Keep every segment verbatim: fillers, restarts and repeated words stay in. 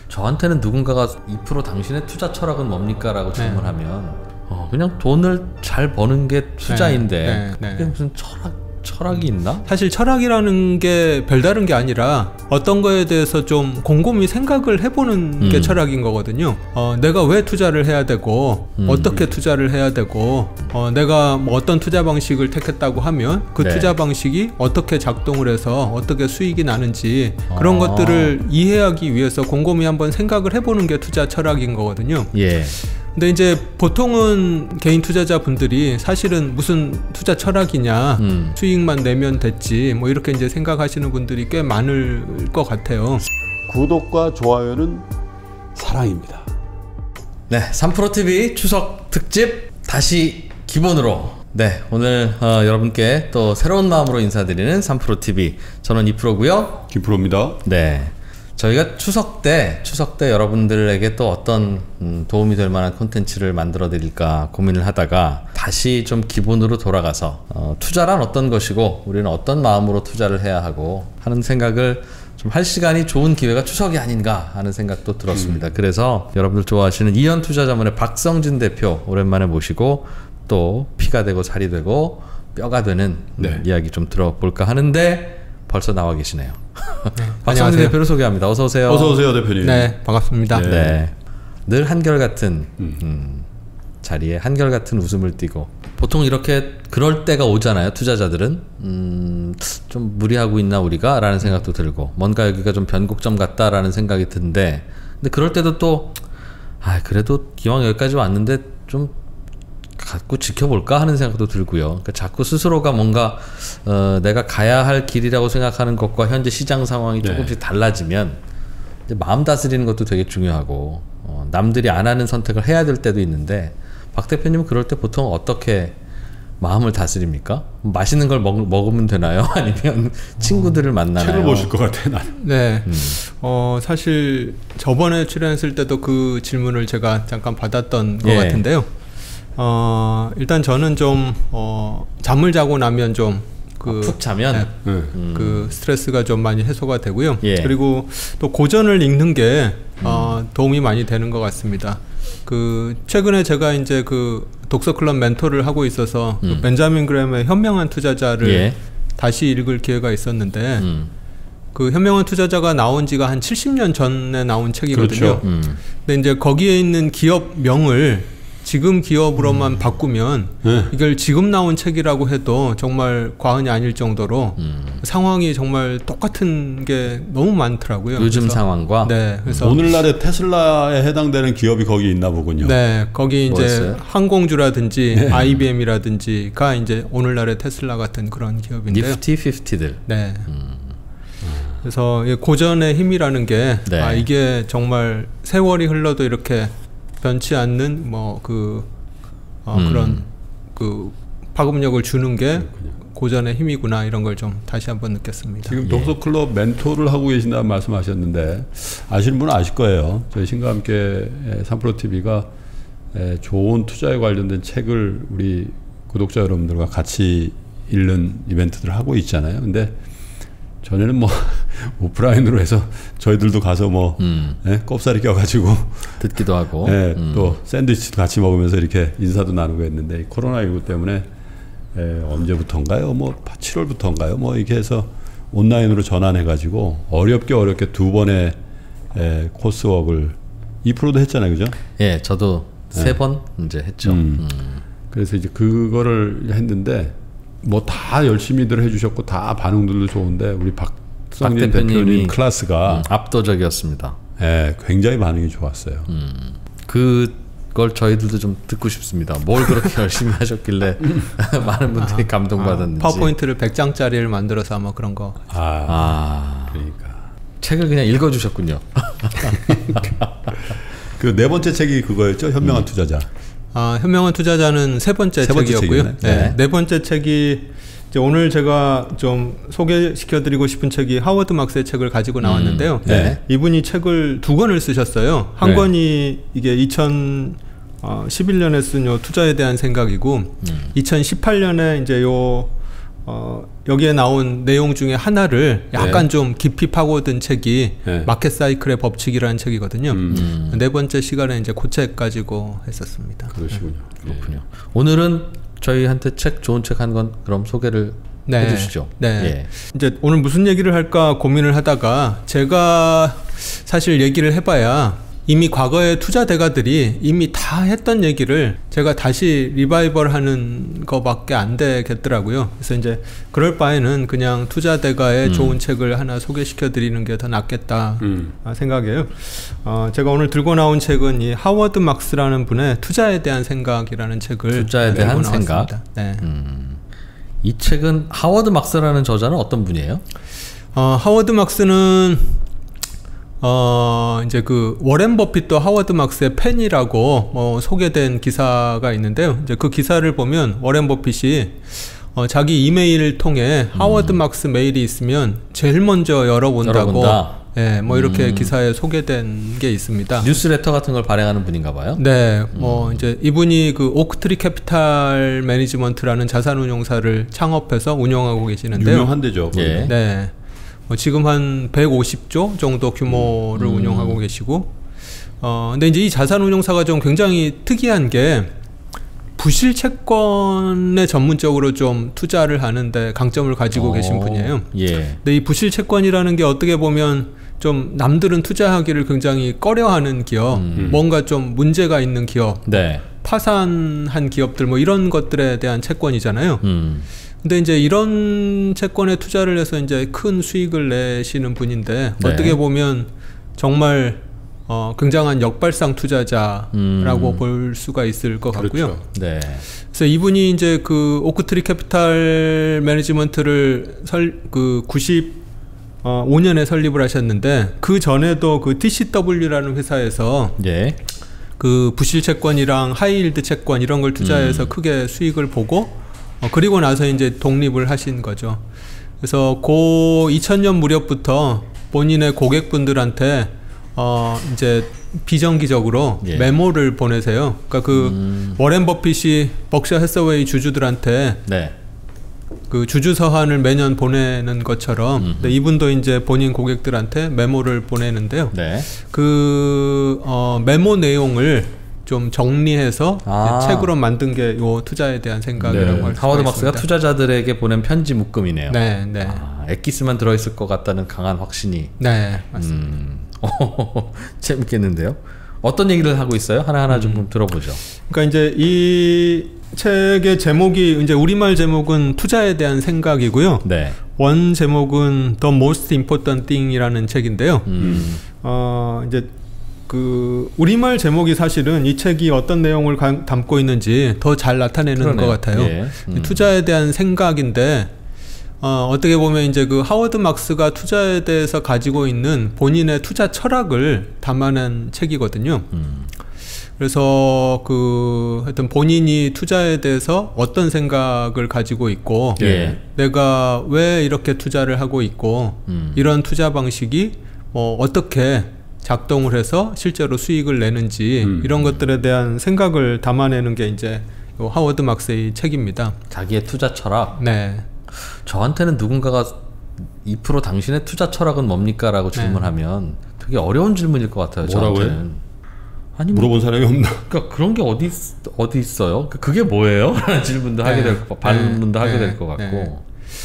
저한테는 누군가가 이 퍼센트 당신의 투자 철학은 뭡니까? 라고 질문하면 네. 어, 그냥 돈을 잘 버는 게 투자인데 네. 네. 네. 그게 무슨 철학 철학이 있나? 사실 철학이라는 게 별다른 게 아니라 어떤 거에 대해서 좀 곰곰이 생각을 해보는 음. 게 철학인 거거든요. 어, 내가 왜 투자를 해야 되고 음. 어떻게 투자를 해야 되고 어, 내가 뭐 어떤 투자 방식을 택했다고 하면 그 네. 투자 방식이 어떻게 작동을 해서 어떻게 수익이 나는지 그런 아. 것들을 이해하기 위해서 곰곰이 한번 생각을 해보는 게 투자 철학인 거거든요. 예. 근데 이제 보통은 개인 투자자분들이 사실은 무슨 투자 철학이냐 음. 수익만 내면 됐지 뭐 이렇게 이제 생각하시는 분들이 꽤 많을 것 같아요. 구독과 좋아요는 사랑입니다. 네, 삼 프로 티비 추석 특집 다시 기본으로 네 오늘 어, 여러분께 또 새로운 마음으로 인사드리는 삼 프로 티비 저는 이 프로고요. 김프로입니다. 네. 저희가 추석 때 추석 때 여러분들에게 또 어떤 음, 도움이 될 만한 콘텐츠를 만들어 드릴까 고민을 하다가 다시 좀 기본으로 돌아가서 어, 투자란 어떤 것이고 우리는 어떤 마음으로 투자를 해야 하고 하는 생각을 좀 할 시간이 좋은 기회가 추석이 아닌가 하는 생각도 들었습니다. 음. 그래서 여러분들 좋아하시는 이현투자자문의 박성진 대표 오랜만에 모시고 또 피가 되고 살이 되고 뼈가 되는 네. 음, 이야기 좀 들어볼까 하는데 벌써 나와 계시네요. 네, 박성진 대표를 소개합니다. 어서 오세요. 어서 오세요, 대표님. 네, 반갑습니다. 네. 네. 늘 한결같은 음. 음, 자리에 한결같은 웃음을 띠고 보통 이렇게 그럴 때가 오잖아요. 투자자들은 음, 좀 무리하고 있나 우리가? 라는 생각도 들고 뭔가 여기가 좀 변곡점 같다라는 생각이 드는데 근데 그럴 때도 또 아, 그래도 기왕 여기까지 왔는데 좀 갖고 지켜볼까 하는 생각도 들고요. 그러니까 자꾸 스스로가 뭔가 어, 내가 가야 할 길이라고 생각하는 것과 현재 시장 상황이 네. 조금씩 달라지면 이제 마음 다스리는 것도 되게 중요하고 어, 남들이 안 하는 선택을 해야 될 때도 있는데 박 대표님은 그럴 때 보통 어떻게 마음을 다스립니까? 맛있는 걸 먹, 먹으면 되나요? 아니면 친구들을 만나나요? 책을 보실 것 같아요, 나는. 네. 음. 어, 사실 저번에 출연했을 때도 그 질문을 제가 잠깐 받았던 것 예. 같은데요. 어, 일단 저는 좀, 어, 잠을 자고 나면 좀, 그, 아, 푹 자면? 네, 음. 그 스트레스가 좀 많이 해소가 되고요. 예. 그리고 또 고전을 읽는 게, 어, 음. 도움이 많이 되는 것 같습니다. 그, 최근에 제가 이제 그 독서클럽 멘토를 하고 있어서 음. 그 벤자민 그램의 현명한 투자자를 예. 다시 읽을 기회가 있었는데, 음. 그 현명한 투자자가 나온 지가 한 칠십 년 전에 나온 책이거든요. 그렇죠. 음. 근데 이제 거기에 있는 기업명을 지금 기업으로만 음. 바꾸면 네. 이걸 지금 나온 책이라고 해도 정말 과언이 아닐 정도로 음. 상황이 정말 똑같은 게 너무 많더라고요. 요즘 그래서, 상황과 네, 그래서 오늘날의 테슬라에 해당되는 기업이 거기 있나 보군요. 네, 거기 이제 뭐였어요? 항공주라든지 네. 아이비엠이라든지가 이제 오늘날의 테슬라 같은 그런 기업인데요. 니프티 오십들. 네. 음. 그래서 고전의 힘이라는 게 네. 아, 이게 정말 세월이 흘러도 이렇게 변치 않는 뭐 그 어 음. 그런 그 파급력을 주는 게 고전의 힘이구나 이런 걸 좀 다시 한번 느꼈습니다. 지금 예. 독서클럽 멘토를 하고 계신다는 말씀하셨는데 아시는 분은 아실 거예요. 저희 신과 함께 삼 프로 티비가 좋은 투자에 관련된 책을 우리 구독자 여러분들과 같이 읽는 이벤트들을 하고 있잖아요. 근데 전에는 뭐 오프라인으로 해서 저희들도 가서 뭐 음. 예, 꼽사리 껴가지고 듣기도 하고 예, 음. 또 샌드위치도 같이 먹으면서 이렇게 인사도 나누고 했는데 코로나십구 때문에 예, 언제부터인가요? 뭐 칠월부터인가요? 뭐 이렇게 해서 온라인으로 전환해가지고 어렵게 어렵게 두 번의 예, 코스웍을 이 프로도 했잖아요, 그죠? 예, 저도 예. 세 번 이제 했죠. 음. 음. 그래서 이제 그거를 했는데. 뭐 다 열심히들 해주셨고 다 반응들도 좋은데 우리 박성진 대표님 클래스가 음, 압도적이었습니다. 예, 굉장히 반응이 좋았어요. 음, 그걸 저희들도 좀 듣고 싶습니다. 뭘 그렇게 열심히 하셨길래 많은 분들이 아, 감동받았는지. 아, 파워포인트를 백 장짜리를 만들어서 아마 그런 거. 아, 아 그러니까 책을 그냥 읽어주셨군요. 그 네 번째 책이 그거였죠, 현명한 음. 투자자. 아, 현명한 투자자는 세 번째, 세 번째 책이었고요. 책이네. 네. 네. 네 번째 책이 이제 오늘 제가 좀 소개시켜드리고 싶은 책이 하워드 막스의 책을 가지고 나왔는데요. 음, 네. 이분이 책을 두 권을 쓰셨어요. 한 네. 권이 이게 이천십일 년에 쓴 요 투자에 대한 생각이고, 음. 이천십팔 년에 이제 요 어, 여기에 나온 내용 중에 하나를 약간 네. 좀 깊이 파고든 책이 네. 마켓 사이클의 법칙이라는 책이거든요. 음. 네 번째 시간에 이제 그 책 가지고 했었습니다. 그러시군요. 그렇군요. 오늘은 저희한테 책 좋은 책 한 건 그럼 소개를 네. 해주시죠. 네. 예. 이제 오늘 무슨 얘기를 할까 고민을 하다가 제가 사실 얘기를 해봐야 이미 과거의 투자 대가들이 이미 다 했던 얘기를 제가 다시 리바이벌 하는 거밖에 안 되겠더라고요. 그래서 이제 그럴 바에는 그냥 투자 대가의 음. 좋은 책을 하나 소개시켜 드리는 게 더 낫겠다 음. 생각해요. 어, 제가 오늘 들고 나온 책은 이 하워드 막스라는 분의 투자에 대한 생각이라는 책을 투자에 대한 생각. 네. 음. 이 책은 하워드 막스라는 저자는 어떤 분이에요? 어, 하워드 막스는 어, 이제 그 워렌 버핏도 하워드 막스의 팬이라고 뭐 소개된 기사가 있는데요. 이제 그 기사를 보면 워렌 버핏이 어, 자기 이메일을 통해 음. 하워드 막스 메일이 있으면 제일 먼저 열어본다고 열어본다. 예, 뭐 이렇게 음. 기사에 소개된 게 있습니다. 뉴스레터 같은 걸 발행하는 분인가 봐요. 네, 뭐 음. 이제 이분이 그 오크트리 캐피탈 매니지먼트라는 자산운용사를 창업해서 운영하고 계시는데요. 유명한 데죠. 예. 네. 어, 지금 한 백오십 조 정도 규모를 음. 운영하고 계시고, 어, 근데 이제 이 자산운용사가 좀 굉장히 특이한 게 부실 채권에 전문적으로 좀 투자를 하는데 강점을 가지고 오. 계신 분이에요. 예. 근데 이 부실 채권이라는 게 어떻게 보면 좀 남들은 투자하기를 굉장히 꺼려하는 기업, 음. 뭔가 좀 문제가 있는 기업, 네. 파산한 기업들 뭐 이런 것들에 대한 채권이잖아요. 음. 근데 이제 이런 채권에 투자를 해서 이제 큰 수익을 내시는 분인데 네. 어떻게 보면 정말 어, 굉장한 역발상 투자자라고 음. 볼 수가 있을 것 그렇죠. 같고요. 네. 그래서 이분이 이제 그 오크트리 캐피탈 매니지먼트를 설, 그 구십오 년에 설립을 하셨는데 그 전에도 그 티씨더블유라는 회사에서 예. 그 부실 채권이랑 하이힐드 채권 이런 걸 투자해서 음. 크게 수익을 보고 어, 그리고 나서 이제 독립을 하신 거죠. 그래서 고 이천 년 무렵부터 본인의 고객분들한테 어, 이제 비정기적으로 예. 메모를 보내세요. 그러니까 그 음. 워렌 버핏이 벅셔 해서웨이 주주들한테 네. 그 주주 서한을 매년 보내는 것처럼 이분도 이제 본인 고객들한테 메모를 보내는데요. 네. 그 어, 메모 내용을 좀 정리해서 아. 책으로 만든 게 요 투자에 대한 생각이라고 네. 할 수 하워드 있습니다. 막스가 투자자들에게 보낸 편지 묶음이네요. 네, 네. 아, 엑기스만 들어있을 것 같다는 강한 확신이. 네, 맞습니다. 음. 재밌겠는데요. 어떤 얘기를 하고 있어요? 하나하나 음. 좀 들어보죠. 그러니까 이제 이 책의 제목이 이제 우리말 제목은 투자에 대한 생각이고요. 네. 원 제목은 The Most Important Thing이라는 책인데요. 음. 어, 이제 그 우리말 제목이 사실은 이 책이 어떤 내용을 가, 담고 있는지 더 잘 나타내는 그러네요. 것 같아요. 예. 음. 투자에 대한 생각인데 어, 어떻게 보면 이제 그 하워드 막스가 투자에 대해서 가지고 있는 본인의 투자 철학을 담아낸 책이거든요. 음. 그래서 그 하여튼 본인이 투자에 대해서 어떤 생각을 가지고 있고 예. 내가 왜 이렇게 투자를 하고 있고 음. 이런 투자 방식이 뭐 어떻게 작동을 해서 실제로 수익을 내는지 음. 이런 것들에 대한 생각을 담아내는 게 이제 요 하워드 막스의 책입니다. 자기의 투자 철학. 네. 저한테는 누군가가 이 퍼센트 당신의 투자 철학은 뭡니까? 라고 질문하면 네. 되게 어려운 질문일 것 같아요. 뭐라고 저한테는. 해? 아니, 물어본 사람이 없나? 그러니까 그런 게 어디 어디 있어요? 그게 뭐예요? 라는 질문도 네. 하게 될 거, 반문도 네. 하게 될 것 같고. 네.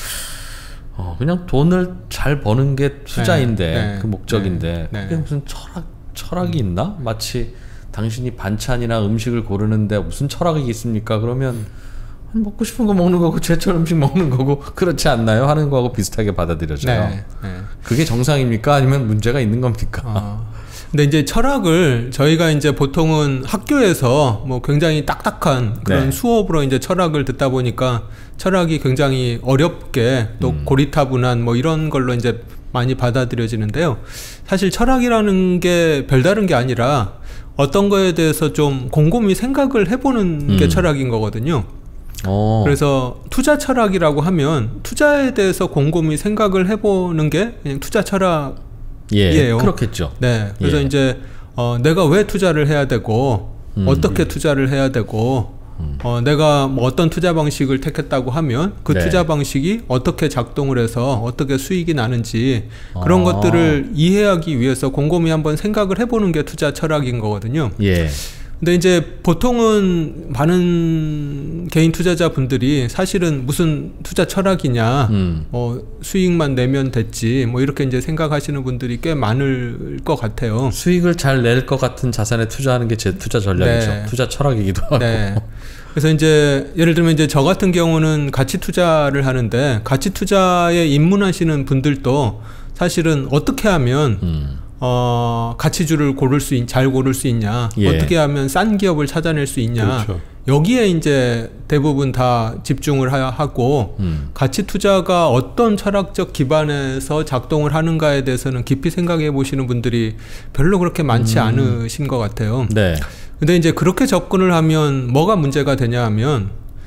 어, 그냥 돈을 잘 버는 게 투자인데 네. 네. 그 목적인데 네. 그게 무슨 철학 철학이 있나? 마치 당신이 반찬이나 음식을 고르는데 무슨 철학이 있습니까? 그러면 먹고 싶은 거 먹는 거고 제철 음식 먹는 거고 그렇지 않나요? 하는 거하고 비슷하게 받아들여져요. 네. 네. 그게 정상입니까? 아니면 문제가 있는 겁니까? 어. 근데 이제 철학을 저희가 이제 보통은 학교에서 뭐 굉장히 딱딱한 그런 네. 수업으로 이제 철학을 듣다 보니까 철학이 굉장히 어렵게 또 음. 고리타분한 뭐 이런 걸로 이제 많이 받아들여지는데요. 사실 철학이라는 게 별다른 게 아니라 어떤 거에 대해서 좀 곰곰이 생각을 해보는 음. 게 철학인 거거든요. 오. 그래서 투자 철학이라고 하면 투자에 대해서 곰곰이 생각을 해보는 게 그냥 투자 철학 예, 그렇겠죠. 네, 그래서 예. 이제 어, 내가 왜 투자를 해야 되고 음. 어떻게 투자를 해야 되고 음. 어, 내가 뭐 어떤 투자 방식을 택했다고 하면 그 네. 투자 방식이 어떻게 작동을 해서 어떻게 수익이 나는지 그런 아. 것들을 이해하기 위해서 곰곰이 한번 생각을 해보는 게 투자 철학인 거거든요. 예. 근데 이제 보통은 많은 개인 투자자분들이 사실은 무슨 투자 철학이냐, 음. 뭐 수익만 내면 됐지, 뭐 이렇게 이제 생각하시는 분들이 꽤 많을 것 같아요. 수익을 잘 낼 것 같은 자산에 투자하는 게 제 투자 전략이죠. 네. 투자 철학이기도 하고. 네. 그래서 이제 예를 들면 이제 저 같은 경우는 가치 투자를 하는데 가치 투자에 입문하시는 분들도 사실은 어떻게 하면 음. 어, 가치주를 고를 수, 있, 잘 고를 수 있냐, 예. 어떻게 하면 싼 기업을 찾아낼 수 있냐, 그렇죠. 여기에 이제 대부분 다 집중을 하, 하고, 음. 가치 투자가 어떤 철학적 기반에서 작동을 하는가에 대해서는 깊이 생각해 보시는 분들이 별로 그렇게 많지 음. 않으신 것 같아요. 네. 근데 이제 그렇게 접근을 하면 뭐가 문제가 되냐 하면,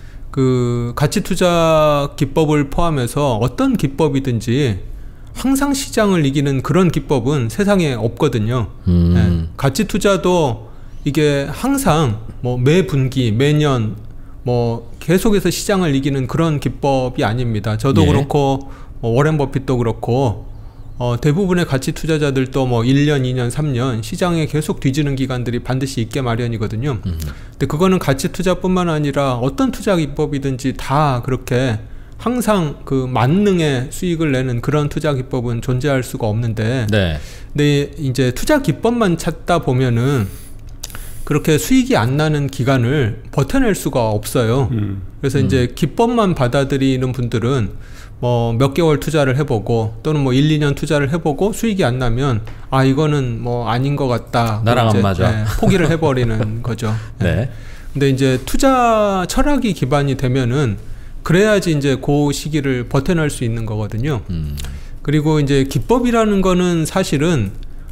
그 가치 투자 기법을 포함해서 어떤 기법이든지 항상 시장을 이기는 그런 기법은 세상에 없거든요. 음. 네. 가치 투자도 이게 항상 뭐 매 분기, 매년 뭐 계속해서 시장을 이기는 그런 기법이 아닙니다. 저도 예. 그렇고 뭐 워렌 버핏도 그렇고 어 대부분의 가치 투자자들도 뭐 일 년, 이 년, 삼 년 시장에 계속 뒤지는 기간들이 반드시 있게 마련이거든요. 음. 근데 그거는 가치 투자뿐만 아니라 어떤 투자 기법이든지 다 그렇게 항상 그 만능의 수익을 내는 그런 투자 기법은 존재할 수가 없는데, 네. 근데 이제 투자 기법만 찾다 보면은 그렇게 수익이 안 나는 기간을 버텨낼 수가 없어요. 음. 그래서 음. 이제 기법만 받아들이는 분들은 뭐 몇 개월 투자를 해보고 또는 뭐 일, 이 년 투자를 해보고 수익이 안 나면 아 이거는 뭐 아닌 것 같다. 나랑 안 이제, 맞아. 네, 포기를 해버리는 거죠. 네. 근데 이제 투자 철학이 기반이 되면은 그래야지 이제 그 시기를 버텨낼 수 있는 거거든요. 음. 그리고 이제 기법이라는 거는 사실은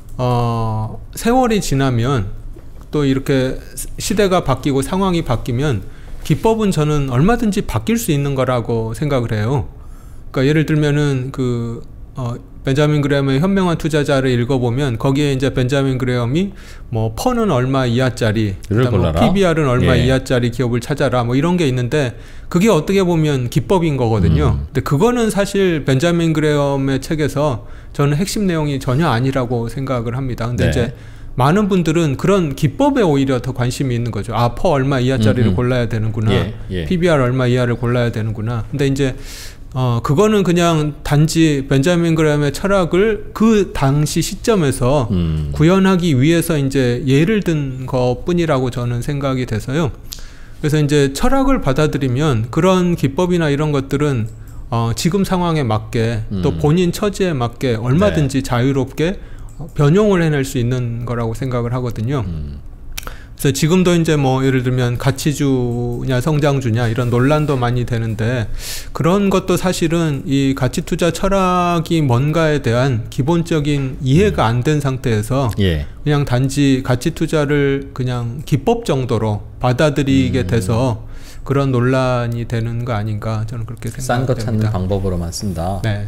어 세월이 지나면 또 이렇게 시대가 바뀌고 상황이 바뀌면 기법은 저는 얼마든지 바뀔 수 있는 거라고 생각을 해요. 그러니까 예를 들면은 그 어 벤자민 그레엄의 현명한 투자자를 읽어보면 거기에 이제 벤자민 그레엄이 뭐 퍼는 얼마 이하짜리, 골라라. 피비알은 얼마 예. 이하짜리 기업을 찾아라, 뭐 이런 게 있는데 그게 어떻게 보면 기법인 거거든요. 음. 근데 그거는 사실 벤자민 그레엄의 책에서 저는 핵심 내용이 전혀 아니라고 생각을 합니다. 근데 네. 이제 많은 분들은 그런 기법에 오히려 더 관심이 있는 거죠. 아, 퍼 얼마 이하짜리를 음음. 골라야 되는구나. 예, 예. 피비알 얼마 이하를 골라야 되는구나. 근데 이제 어 그거는 그냥 단지 벤자민 그레엄의 철학을 그 당시 시점에서 음. 구현하기 위해서 이제 예를 든 것뿐이라고 저는 생각이 돼서요. 그래서 이제 철학을 받아들이면 그런 기법이나 이런 것들은 어 지금 상황에 맞게 또 음. 본인 처지에 맞게 얼마든지 네. 자유롭게 변용을 해낼 수 있는 거라고 생각을 하거든요. 음. 그래서 지금도 이제 뭐 예를 들면 가치주냐 성장주냐 이런 논란도 많이 되는데 그런 것도 사실은 이 가치 투자 철학이 뭔가에 대한 기본적인 이해가 안 된 상태에서 예. 그냥 단지 가치 투자를 그냥 기법 정도로 받아들이게 음. 돼서 그런 논란이 되는 거 아닌가 저는 그렇게 싼 거 생각합니다. 찾는 방법으로만 쓴다. 네.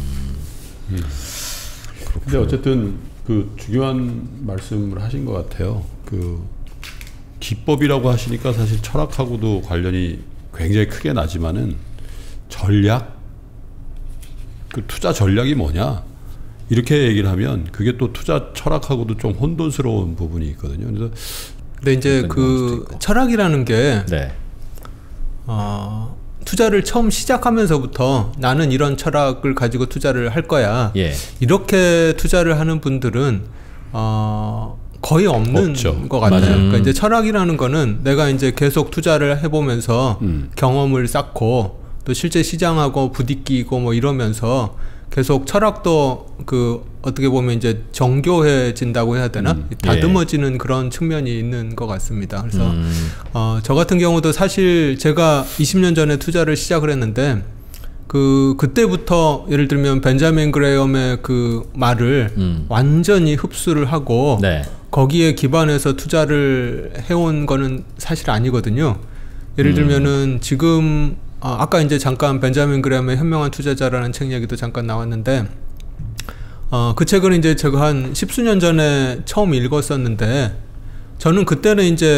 근데 어쨌든 그 중요한 말씀을 하신 것 같아요. 그 기법이라고 하시니까 사실 철학하고도 관련이 굉장히 크게 나지만은 전략, 그 투자 전략이 뭐냐 이렇게 얘기를 하면 그게 또 투자 철학하고도 좀 혼돈스러운 부분이 있거든요. 그래서 근데 이제 어떤 그 있고. 철학이라는 게 네. 어, 투자를 처음 시작하면서부터 나는 이런 철학을 가지고 투자를 할 거야. 예. 이렇게 투자를 하는 분들은 어, 거의 없는 없죠. 것 같아요. 맞아요. 그러니까 음. 이제 철학이라는 거는 내가 이제 계속 투자를 해보면서 음. 경험을 쌓고 또 실제 시장하고 부딪히고 뭐 이러면서 계속 철학도 그 어떻게 보면 이제 정교해진다고 해야 되나? 음. 다듬어지는 예. 그런 측면이 있는 것 같습니다. 그래서 음. 어, 저 같은 경우도 사실 제가 이십 년 전에 투자를 시작을 했는데 그 그때부터 예를 들면 벤자민 그레엄의 그 말을 음. 완전히 흡수를 하고 네. 거기에 기반해서 투자를 해온 거는 사실 아니거든요. 예를 음. 들면은 지금 어, 아까 이제 잠깐 벤자민 그레엄의 현명한 투자자라는 책 얘기도 잠깐 나왔는데 어, 그 책은 이제 제가 한 십수년 전에 처음 읽었었는데 저는 그때는 이제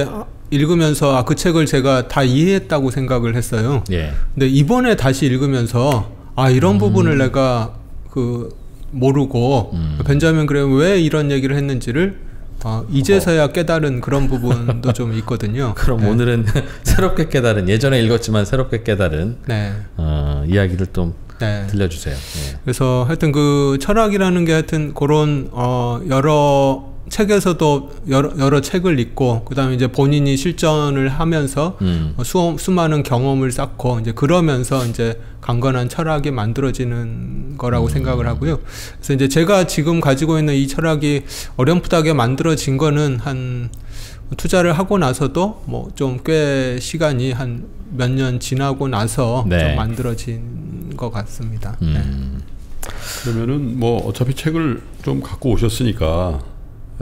읽으면서 아, 그 책을 제가 다 이해했다고 생각을 했어요. 예. 근데 이번에 다시 읽으면서 아, 이런 음. 부분을 내가 그 모르고 음. 벤자민 그레이엄 왜 이런 얘기를 했는지를 어, 이제서야 어. 깨달은 그런 부분도 좀 있거든요. 그럼 네. 오늘은 새롭게 깨달은, 예전에 읽었지만 새롭게 깨달은 네. 어, 이야기를 좀 네. 들려주세요. 네. 그래서 하여튼 그 철학이라는 게 하여튼 그런 어, 여러 책에서도 여러, 여러 책을 읽고 그다음에 이제 본인이 실전을 하면서 음. 수, 수많은 경험을 쌓고 이제 그러면서 이제 강건한 철학이 만들어지는 거라고 음. 생각을 하고요. 그래서 이제 제가 지금 가지고 있는 이 철학이 어렴풋하게 만들어진 거는 한 투자를 하고 나서도 뭐 좀 꽤 시간이 한 몇 년 지나고 나서 네. 좀 만들어진 것 같습니다. 음. 네. 그러면은 뭐 어차피 책을 좀 갖고 오셨으니까 에,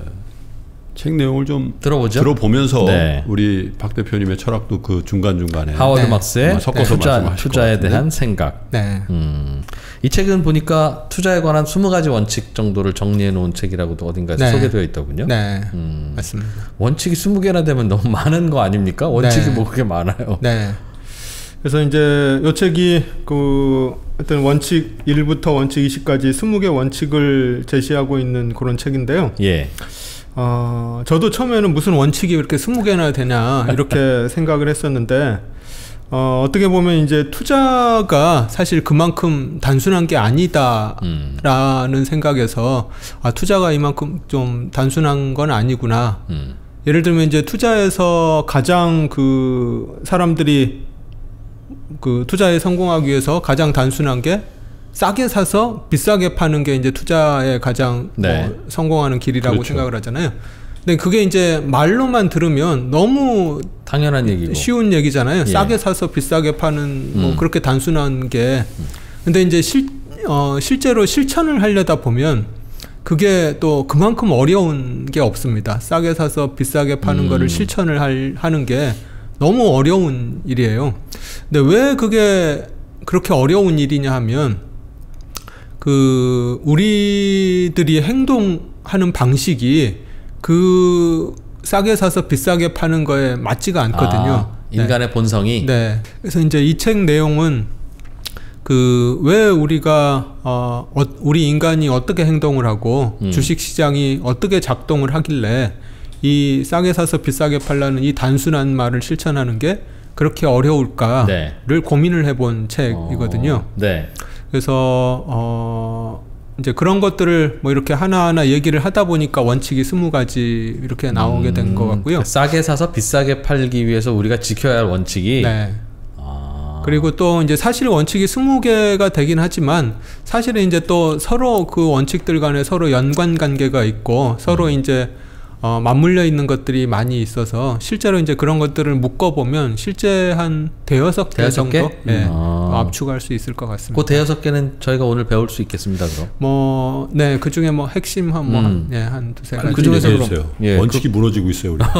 책 내용을 좀 들어보죠. 들어보면서 네. 우리 박 대표님의 철학도 그 중간 중간에 하워드 네. 막스의 섞어서 네. 투자, 투자에 대한 생각. 네. 음, 이 책은 보니까 투자에 관한 스무 가지 원칙 정도를 정리해 놓은 책이라고도 어딘가에 네. 소개되어 있더군요. 네, 음, 맞습니다. 원칙이 스무 개나 되면 너무 많은 거 아닙니까? 원칙이 네. 뭐 그렇게 많아요. 네. 그래서 이제 이 책이 그 어떤 원칙 일부터 원칙 이십까지 스무 개 원칙을 제시하고 있는 그런 책인데요. 예. 어, 저도 처음에는 무슨 원칙이 이렇게 스무 개나 되냐 이렇게 생각을 했었는데 어, 어떻게 보면 이제 투자가 사실 그만큼 단순한 게 아니다라는 음. 생각에서 아, 투자가 이만큼 좀 단순한 건 아니구나. 음. 예를 들면 이제 투자에서 가장 그 사람들이 그 투자에 성공하기 위해서 가장 단순한 게 싸게 사서 비싸게 파는 게 이제 투자에 가장 네. 뭐 성공하는 길이라고 그렇죠. 생각을 하잖아요. 근데 그게 이제 말로만 들으면 너무 당연한 얘기고 쉬운 얘기잖아요. 예. 싸게 사서 비싸게 파는 뭐 음. 그렇게 단순한 게. 근데 이제 실, 어, 실제로 실천을 하려다 보면 그게 또 그만큼 어려운 게 없습니다. 싸게 사서 비싸게 파는 음. 거를 실천을 할, 하는 게 너무 어려운 일이에요. 근데 왜 그게 그렇게 어려운 일이냐 하면 그 우리들이 행동하는 방식이 그 싸게 사서 비싸게 파는 거에 맞지가 않거든요. 아, 인간의 네. 본성이. 네. 그래서 이제 이 책 내용은 그 왜 우리가 어, 어 우리 인간이 어떻게 행동을 하고 음. 주식 시장이 어떻게 작동을 하길래 이 싸게 사서 비싸게 팔라는 이 단순한 말을 실천하는 게 그렇게 어려울까를 네. 고민을 해본 책이거든요. 어, 네. 그래서 어 이제 그런 것들을 뭐 이렇게 하나하나 얘기를 하다 보니까 원칙이 스무 가지 이렇게 나오게 된 것 음, 같고요. 싸게 사서 비싸게 팔기 위해서 우리가 지켜야 할 원칙이. 네. 아. 그리고 또 이제 사실 원칙이 스무 개가 되긴 하지만 사실은 이제 또 서로 그 원칙들 간에 서로 연관 관계가 있고 서로 음. 이제 어, 맞물려 있는 것들이 많이 있어서 실제로 이제 그런 것들을 묶어보면 실제 한 대여섯 개 정도 개? 네, 아. 압축할 수 있을 것 같습니다. 그 대여섯 개는 저희가 오늘 배울 수 있겠습니다, 그럼? 뭐, 네, 그 중에 뭐 핵심 한 뭐, 음. 네, 한 두세 가지. 그 중에서 그럼 예, 원칙이 그... 무너지고 있어요, 우리.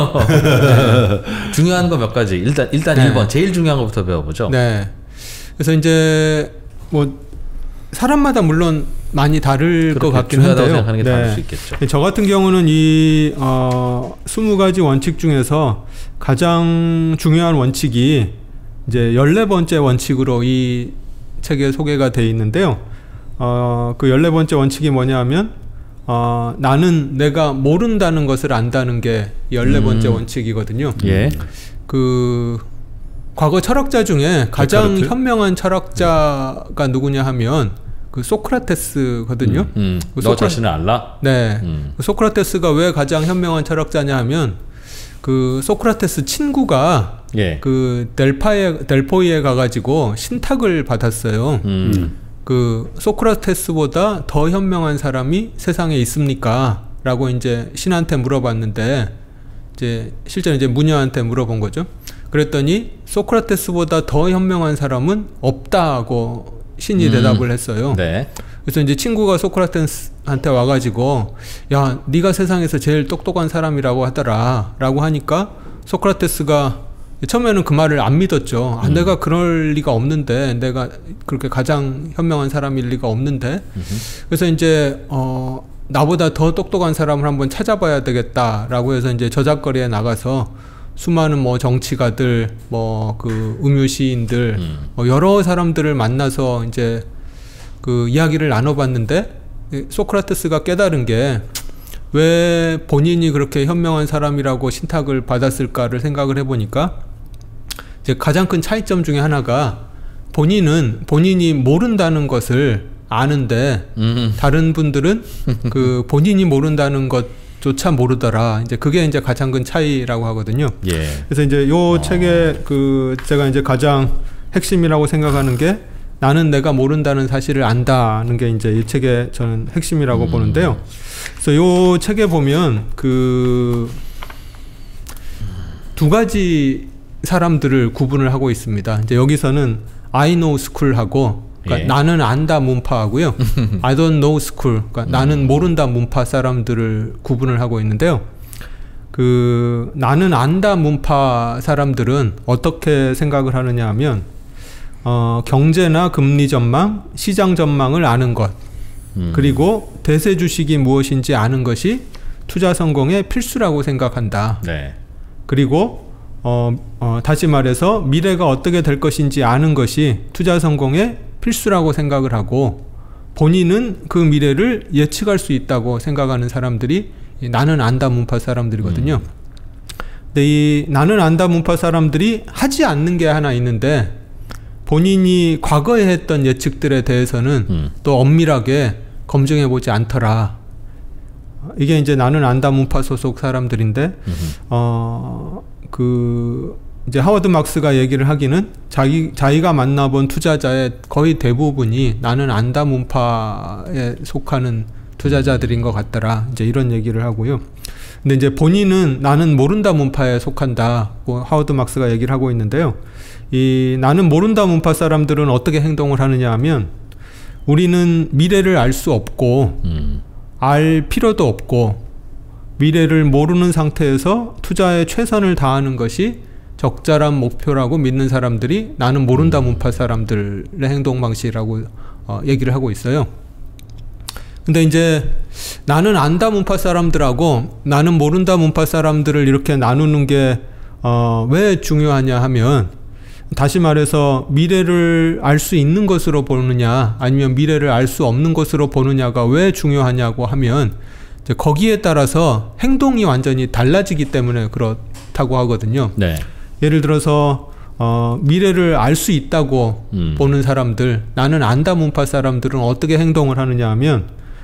네. 중요한 거 몇 가지. 일단, 일단 네. 일 번, 제일 중요한 것부터 배워보죠. 네. 그래서 이제 뭐, 사람마다 물론 많이 다를 것 같긴 한데요. 생각하는 게 네. 다를 수 있겠죠. 저 같은 경우는 이 어, 스무 가지 원칙 중에서 가장 중요한 원칙이 이제 열네 번째 원칙으로 이 책에 소개가 돼 있는데요. 어, 그 열네 번째 원칙이 뭐냐하면 어, 나는 내가 모른다는 것을 안다는 게 열네 번째 음. 원칙이거든요. 예. 그 과거 철학자 중에 가장 데카르트? 현명한 철학자가 누구냐 하면 그 소크라테스거든요. 음, 음. 그 너 소크라... 자신을 알라? 네. 음. 그 소크라테스가 왜 가장 현명한 철학자냐 하면 그 소크라테스 친구가 예. 그 델파에 델포이에 가가지고 신탁을 받았어요. 음. 그 소크라테스보다 더 현명한 사람이 세상에 있습니까? 라고 이제 신한테 물어봤는데 이제 실제로 이제 무녀한테 물어본 거죠. 그랬더니 소크라테스보다 더 현명한 사람은 없다고 신이 음. 대답을 했어요. 네. 그래서 이제 친구가 소크라테스한테 와가지고 야, 네가 세상에서 제일 똑똑한 사람이라고 하더라 라고 하니까 소크라테스가 처음에는 그 말을 안 믿었죠. 아, 음. 내가 그럴 리가 없는데 내가 그렇게 가장 현명한 사람일 리가 없는데 음흠. 그래서 이제 어, 나보다 더 똑똑한 사람을 한번 찾아봐야 되겠다라고 해서 이제 저작거리에 나가서 수많은 뭐 정치가들, 뭐 그 음유 시인들, 음. 뭐 여러 사람들을 만나서 이제 그 이야기를 나눠봤는데 소크라테스가 깨달은 게 왜 본인이 그렇게 현명한 사람이라고 신탁을 받았을까를 생각을 해보니까 이제 가장 큰 차이점 중에 하나가 본인은 본인이 모른다는 것을 아는데 음. 다른 분들은 그 본인이 모른다는 것조차 모르더라. 이제 그게 이제 가장 큰 차이라고 하거든요. 예. 그래서 이제 요 어. 책의 그 제가 이제 가장 핵심이라고 생각하는 게 나는 내가 모른다는 사실을 안다는 게 이제 이 책의 저는 핵심이라고 음. 보는데요. 그래서 요 책에 보면 그 두 가지 사람들을 구분을 하고 있습니다. 이제 여기서는 I know school하고 그러니까 예. 나는 안다 문파하고요. I don't know school. 그러니까 음. 나는 모른다 문파 사람들을 구분을 하고 있는데요. 그 나는 안다 문파 사람들은 어떻게 생각을 하느냐 하면 어, 경제나 금리 전망, 시장 전망을 아는 것, 음. 그리고 대세 주식이 무엇인지 아는 것이 투자 성공의 필수라고 생각한다. 네. 그리고 어, 어, 다시 말해서 미래가 어떻게 될 것인지 아는 것이 투자 성공의 필수라고 생각을 하고 본인은 그 미래를 예측할 수 있다고 생각하는 사람들이 나는 안다 문파 사람들이거든요. 음. 근데 이 나는 안다 문파 사람들이 하지 않는 게 하나 있는데 본인이 과거에 했던 예측들에 대해서는 음. 또 엄밀하게 검증해 보지 않더라. 이게 이제 나는 안다 문파 소속 사람들인데, 어, 그, 이제 하워드 막스가 얘기를 하기는 자기, 자기가 만나본 투자자의 거의 대부분이 나는 안다 문파에 속하는 투자자들인 것 같더라. 이제 이런 얘기를 하고요. 근데 이제 본인은 나는 모른다 문파에 속한다. 뭐 하워드 막스가 얘기를 하고 있는데요. 이 나는 모른다 문파 사람들은 어떻게 행동을 하느냐 하면 우리는 미래를 알 수 없고 음. 알 필요도 없고 미래를 모르는 상태에서 투자에 최선을 다하는 것이 적절한 목표라고 믿는 사람들이 나는 모른다 문파 사람들의 행동 방식이라고 어, 얘기를 하고 있어요. 근데 이제 나는 안다 문파 사람들하고 나는 모른다 문파 사람들을 이렇게 나누는 게 어, 왜 중요하냐 하면 다시 말해서 미래를 알 수 있는 것으로 보느냐 아니면 미래를 알 수 없는 것으로 보느냐가 왜 중요하냐고 하면 이제 거기에 따라서 행동이 완전히 달라지기 때문에 그렇다고 하거든요. 네. 예를 들어서 어, 미래를 알 수 있다고 음. 보는 사람들, 나는 안다 문파 사람들은 어떻게 행동을 하느냐 하면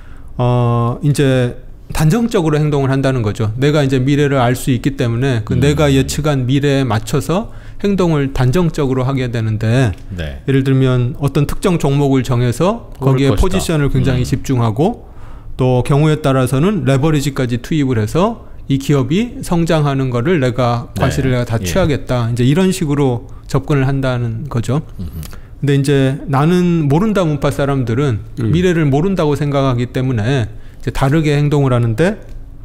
어, 이제 단정적으로 행동을 한다는 거죠. 내가 이제 미래를 알 수 있기 때문에 그 음. 내가 예측한 미래에 맞춰서 행동을 단정적으로 하게 되는데 네. 예를 들면 어떤 특정 종목을 정해서 거기에 것이다. 포지션을 굉장히 음. 집중하고 또 경우에 따라서는 레버리지까지 투입을 해서 이 기업이 성장하는 거를 내가 과실을 네. 내가 다 취하겠다. 예. 이제 이런 식으로 접근을 한다는 거죠. 음흠. 근데 이제 나는 모른다 문파 사람들은 음. 미래를 모른다고 생각하기 때문에 이제 다르게 행동을 하는데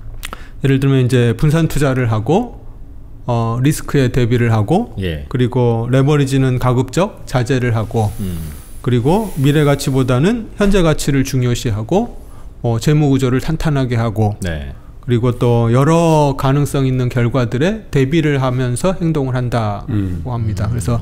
예를 들면 이제 분산 투자를 하고 어, 리스크에 대비를 하고 예. 그리고 레버리지는 가급적 자제를 하고 음. 그리고 미래 가치보다는 현재 가치를 중요시하고 어, 재무 구조를 탄탄하게 하고 네. 그리고 또 여러 가능성 있는 결과들에 대비를 하면서 행동을 한다고 음. 합니다. 음. 그래서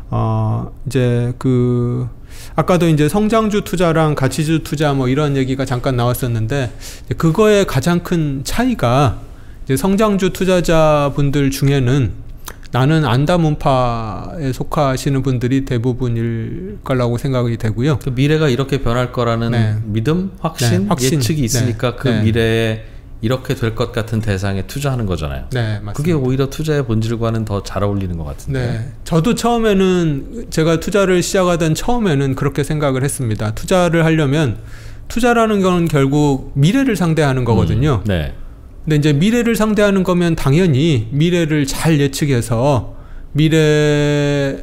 어, 이제 그 아까도 이제 성장주 투자랑 가치주 투자 뭐 이런 얘기가 잠깐 나왔었는데 그거의 가장 큰 차이가 이제 성장주 투자자분들 중에는 나는 안다 문파에 속하시는 분들이 대부분일 거라고 생각이 되고요. 그 미래가 이렇게 변할 거라는 네. 믿음, 확신, 네, 확신, 예측이 있으니까 네. 그 네. 미래에 이렇게 될 것 같은 대상에 투자하는 거잖아요. 네, 맞습니다. 그게 오히려 투자의 본질과는 더 잘 어울리는 것 같은데. 네, 저도 처음에는 제가 투자를 시작하던 처음에는 그렇게 생각을 했습니다. 투자를 하려면 투자라는 건 결국 미래를 상대하는 거거든요. 음, 네. 근데 이제 미래를 상대하는 거면 당연히 미래를 잘 예측해서 미래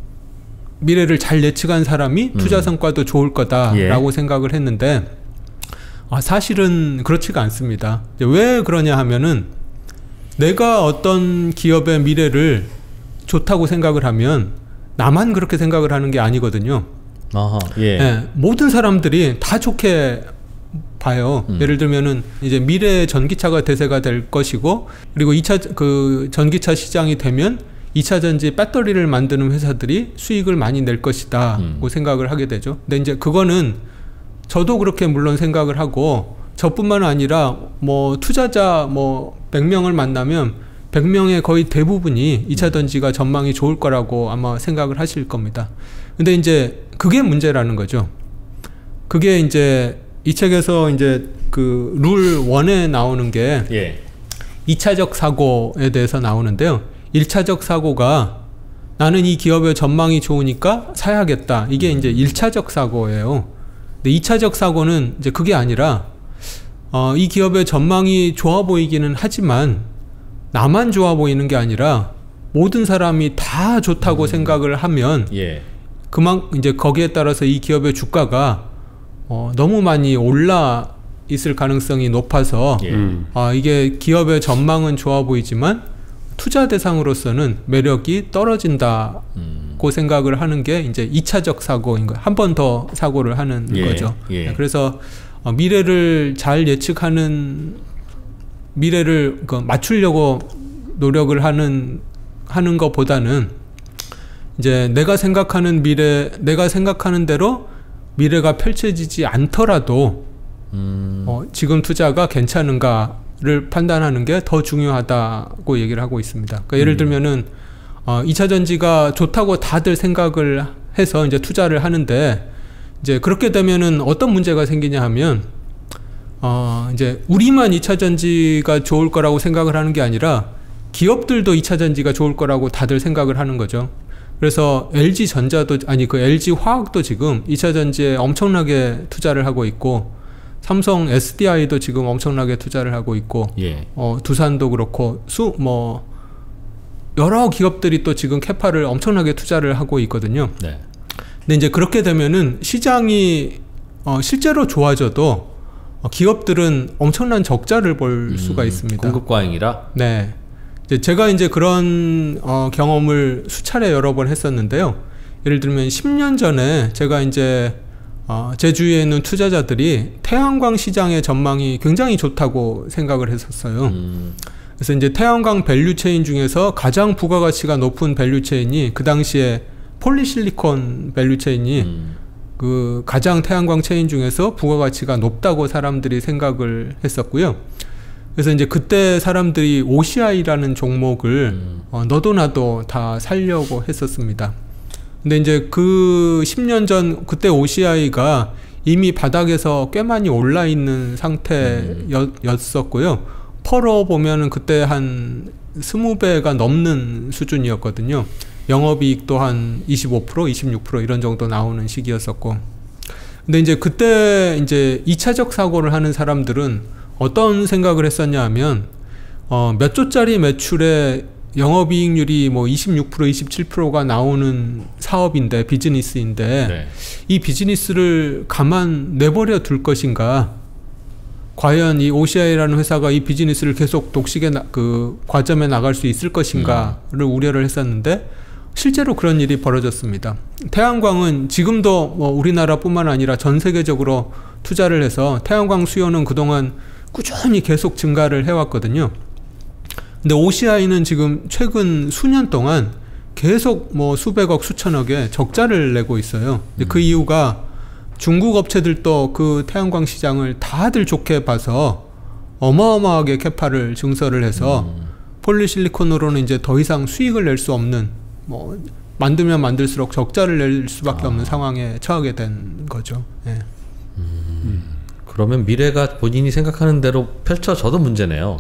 미래를 잘 예측한 사람이 음. 투자 성과도 좋을 거다라고 예. 생각을 했는데 아, 사실은 그렇지가 않습니다. 왜 그러냐 하면은 내가 어떤 기업의 미래를 좋다고 생각을 하면 나만 그렇게 생각을 하는 게 아니거든요. 아하, 예. 네, 모든 사람들이 다 좋게 봐요. 음. 예를 들면은 이제 미래의 전기차가 대세가 될 것이고, 그리고 이 차 그 전기차 시장이 되면 이 차 전지 배터리를 만드는 회사들이 수익을 많이 낼 것이다고 음. 생각을 하게 되죠. 근데 이제 그거는 저도 그렇게 물론 생각을 하고, 저뿐만 아니라 뭐 투자자 뭐 백 명을 만나면 백 명의 거의 대부분이 이 차 전지가 전망이 좋을 거라고 아마 생각을 하실 겁니다. 근데 이제 그게 문제라는 거죠. 그게 이제 이 책에서 이제 그 룰 일에 나오는 게 예. 이 차적 사고에 대해서 나오는데요. 일 차적 사고가 나는 이 기업의 전망이 좋으니까 사야겠다. 이게 이제 일 차적 사고예요. 근데 이 차적 사고는 이제 그게 아니라 어, 이 기업의 전망이 좋아 보이기는 하지만 나만 좋아 보이는 게 아니라 모든 사람이 다 좋다고 음. 생각을 하면 예. 그만 이제 거기에 따라서 이 기업의 주가가 어, 너무 많이 올라 있을 가능성이 높아서 예. 음. 아, 이게 기업의 전망은 좋아 보이지만 투자 대상으로서는 매력이 떨어진다고 음. 생각을 하는 게 이제 이 차적 사고인 거예요. 한 번 더 사고를 하는 예. 거죠. 예. 그래서 어, 미래를 잘 예측하는 미래를 그 맞추려고 노력을 하는 하는 것보다는 이제 내가 생각하는 미래, 내가 생각하는 대로 미래가 펼쳐지지 않더라도 음. 어, 지금 투자가 괜찮은가를 판단하는 게 더 중요하다고 얘기를 하고 있습니다. 그러니까 예를 들면은 어, 이 차 전지가 좋다고 다들 생각을 해서 이제 투자를 하는데, 이제 그렇게 되면은 어떤 문제가 생기냐 하면 어, 이제 우리만 이 차 전지가 좋을 거라고 생각을 하는 게 아니라 기업들도 이 차 전지가 좋을 거라고 다들 생각을 하는 거죠. 그래서 엘지전자도 아니 그 엘지화학도 지금 이 차 전지에 엄청나게 투자를 하고 있고, 삼성 에스디아이도 지금 엄청나게 투자를 하고 있고, 예. 어, 두산도 그렇고 수 뭐 여러 기업들이 또 지금 캐파를 엄청나게 투자를 하고 있거든요. 네. 근데 이제 그렇게 되면은 시장이 어, 실제로 좋아져도 어, 기업들은 엄청난 적자를 볼 음, 수가 있습니다. 공급 과잉이라. 네. 이제 제가 이제 그런 어, 경험을 수차례 여러 번 했었는데요. 예를 들면 십 년 전에 제가 이제 어, 제 주위에 있는 투자자들이 태양광 시장의 전망이 굉장히 좋다고 생각을 했었어요. 음. 그래서 이제 태양광 밸류체인 중에서 가장 부가가치가 높은 밸류체인이 그 당시에 폴리실리콘 밸류체인이 음. 그 가장 태양광 체인 중에서 부가가치가 높다고 사람들이 생각을 했었고요. 그래서 이제 그때 사람들이 오씨아이라는 종목을 음. 어, 너도 나도 다 살려고 했었습니다. 근데 이제 그 십 년 전 그때 오씨아이가 이미 바닥에서 꽤 많이 올라 있는 상태였었고요. 음. 펄어 보면은 그때 한 이십 배가 넘는 수준이었거든요. 영업이익도 한 이십오 퍼센트, 이십육 퍼센트 이런 정도 나오는 시기였었고. 근데 이제 그때 이제 이 차적 사고를 하는 사람들은 어떤 생각을 했었냐 하면, 어, 몇 조짜리 매출에 영업이익률이 뭐 이십육 퍼센트, 이십칠 퍼센트가 나오는 사업인데, 비즈니스인데, 네. 이 비즈니스를 가만 내버려 둘 것인가? 과연 이 오씨아이라는 회사가 이 비즈니스를 계속 독식에 나, 그 과점에 나갈 수 있을 것인가를 음. 우려를 했었는데, 실제로 그런 일이 벌어졌습니다. 태양광은 지금도 뭐 우리나라뿐만 아니라 전 세계적으로 투자를 해서 태양광 수요는 그동안 꾸준히 계속 증가를 해왔거든요. 근데 오씨아이는 지금 최근 수년 동안 계속 뭐 수백억, 수천억의 적자를 내고 있어요. 음. 그 이유가 중국 업체들도 그 태양광 시장을 다들 좋게 봐서 어마어마하게 캐파를 증설을 해서 음. 폴리실리콘으로는 이제 더 이상 수익을 낼 수 없는, 뭐 만들면 만들수록 적자를 낼 수밖에 아. 없는 상황에 처하게 된 거죠. 예. 음. 음. 그러면 미래가 본인이 생각하는 대로 펼쳐져도 문제네요.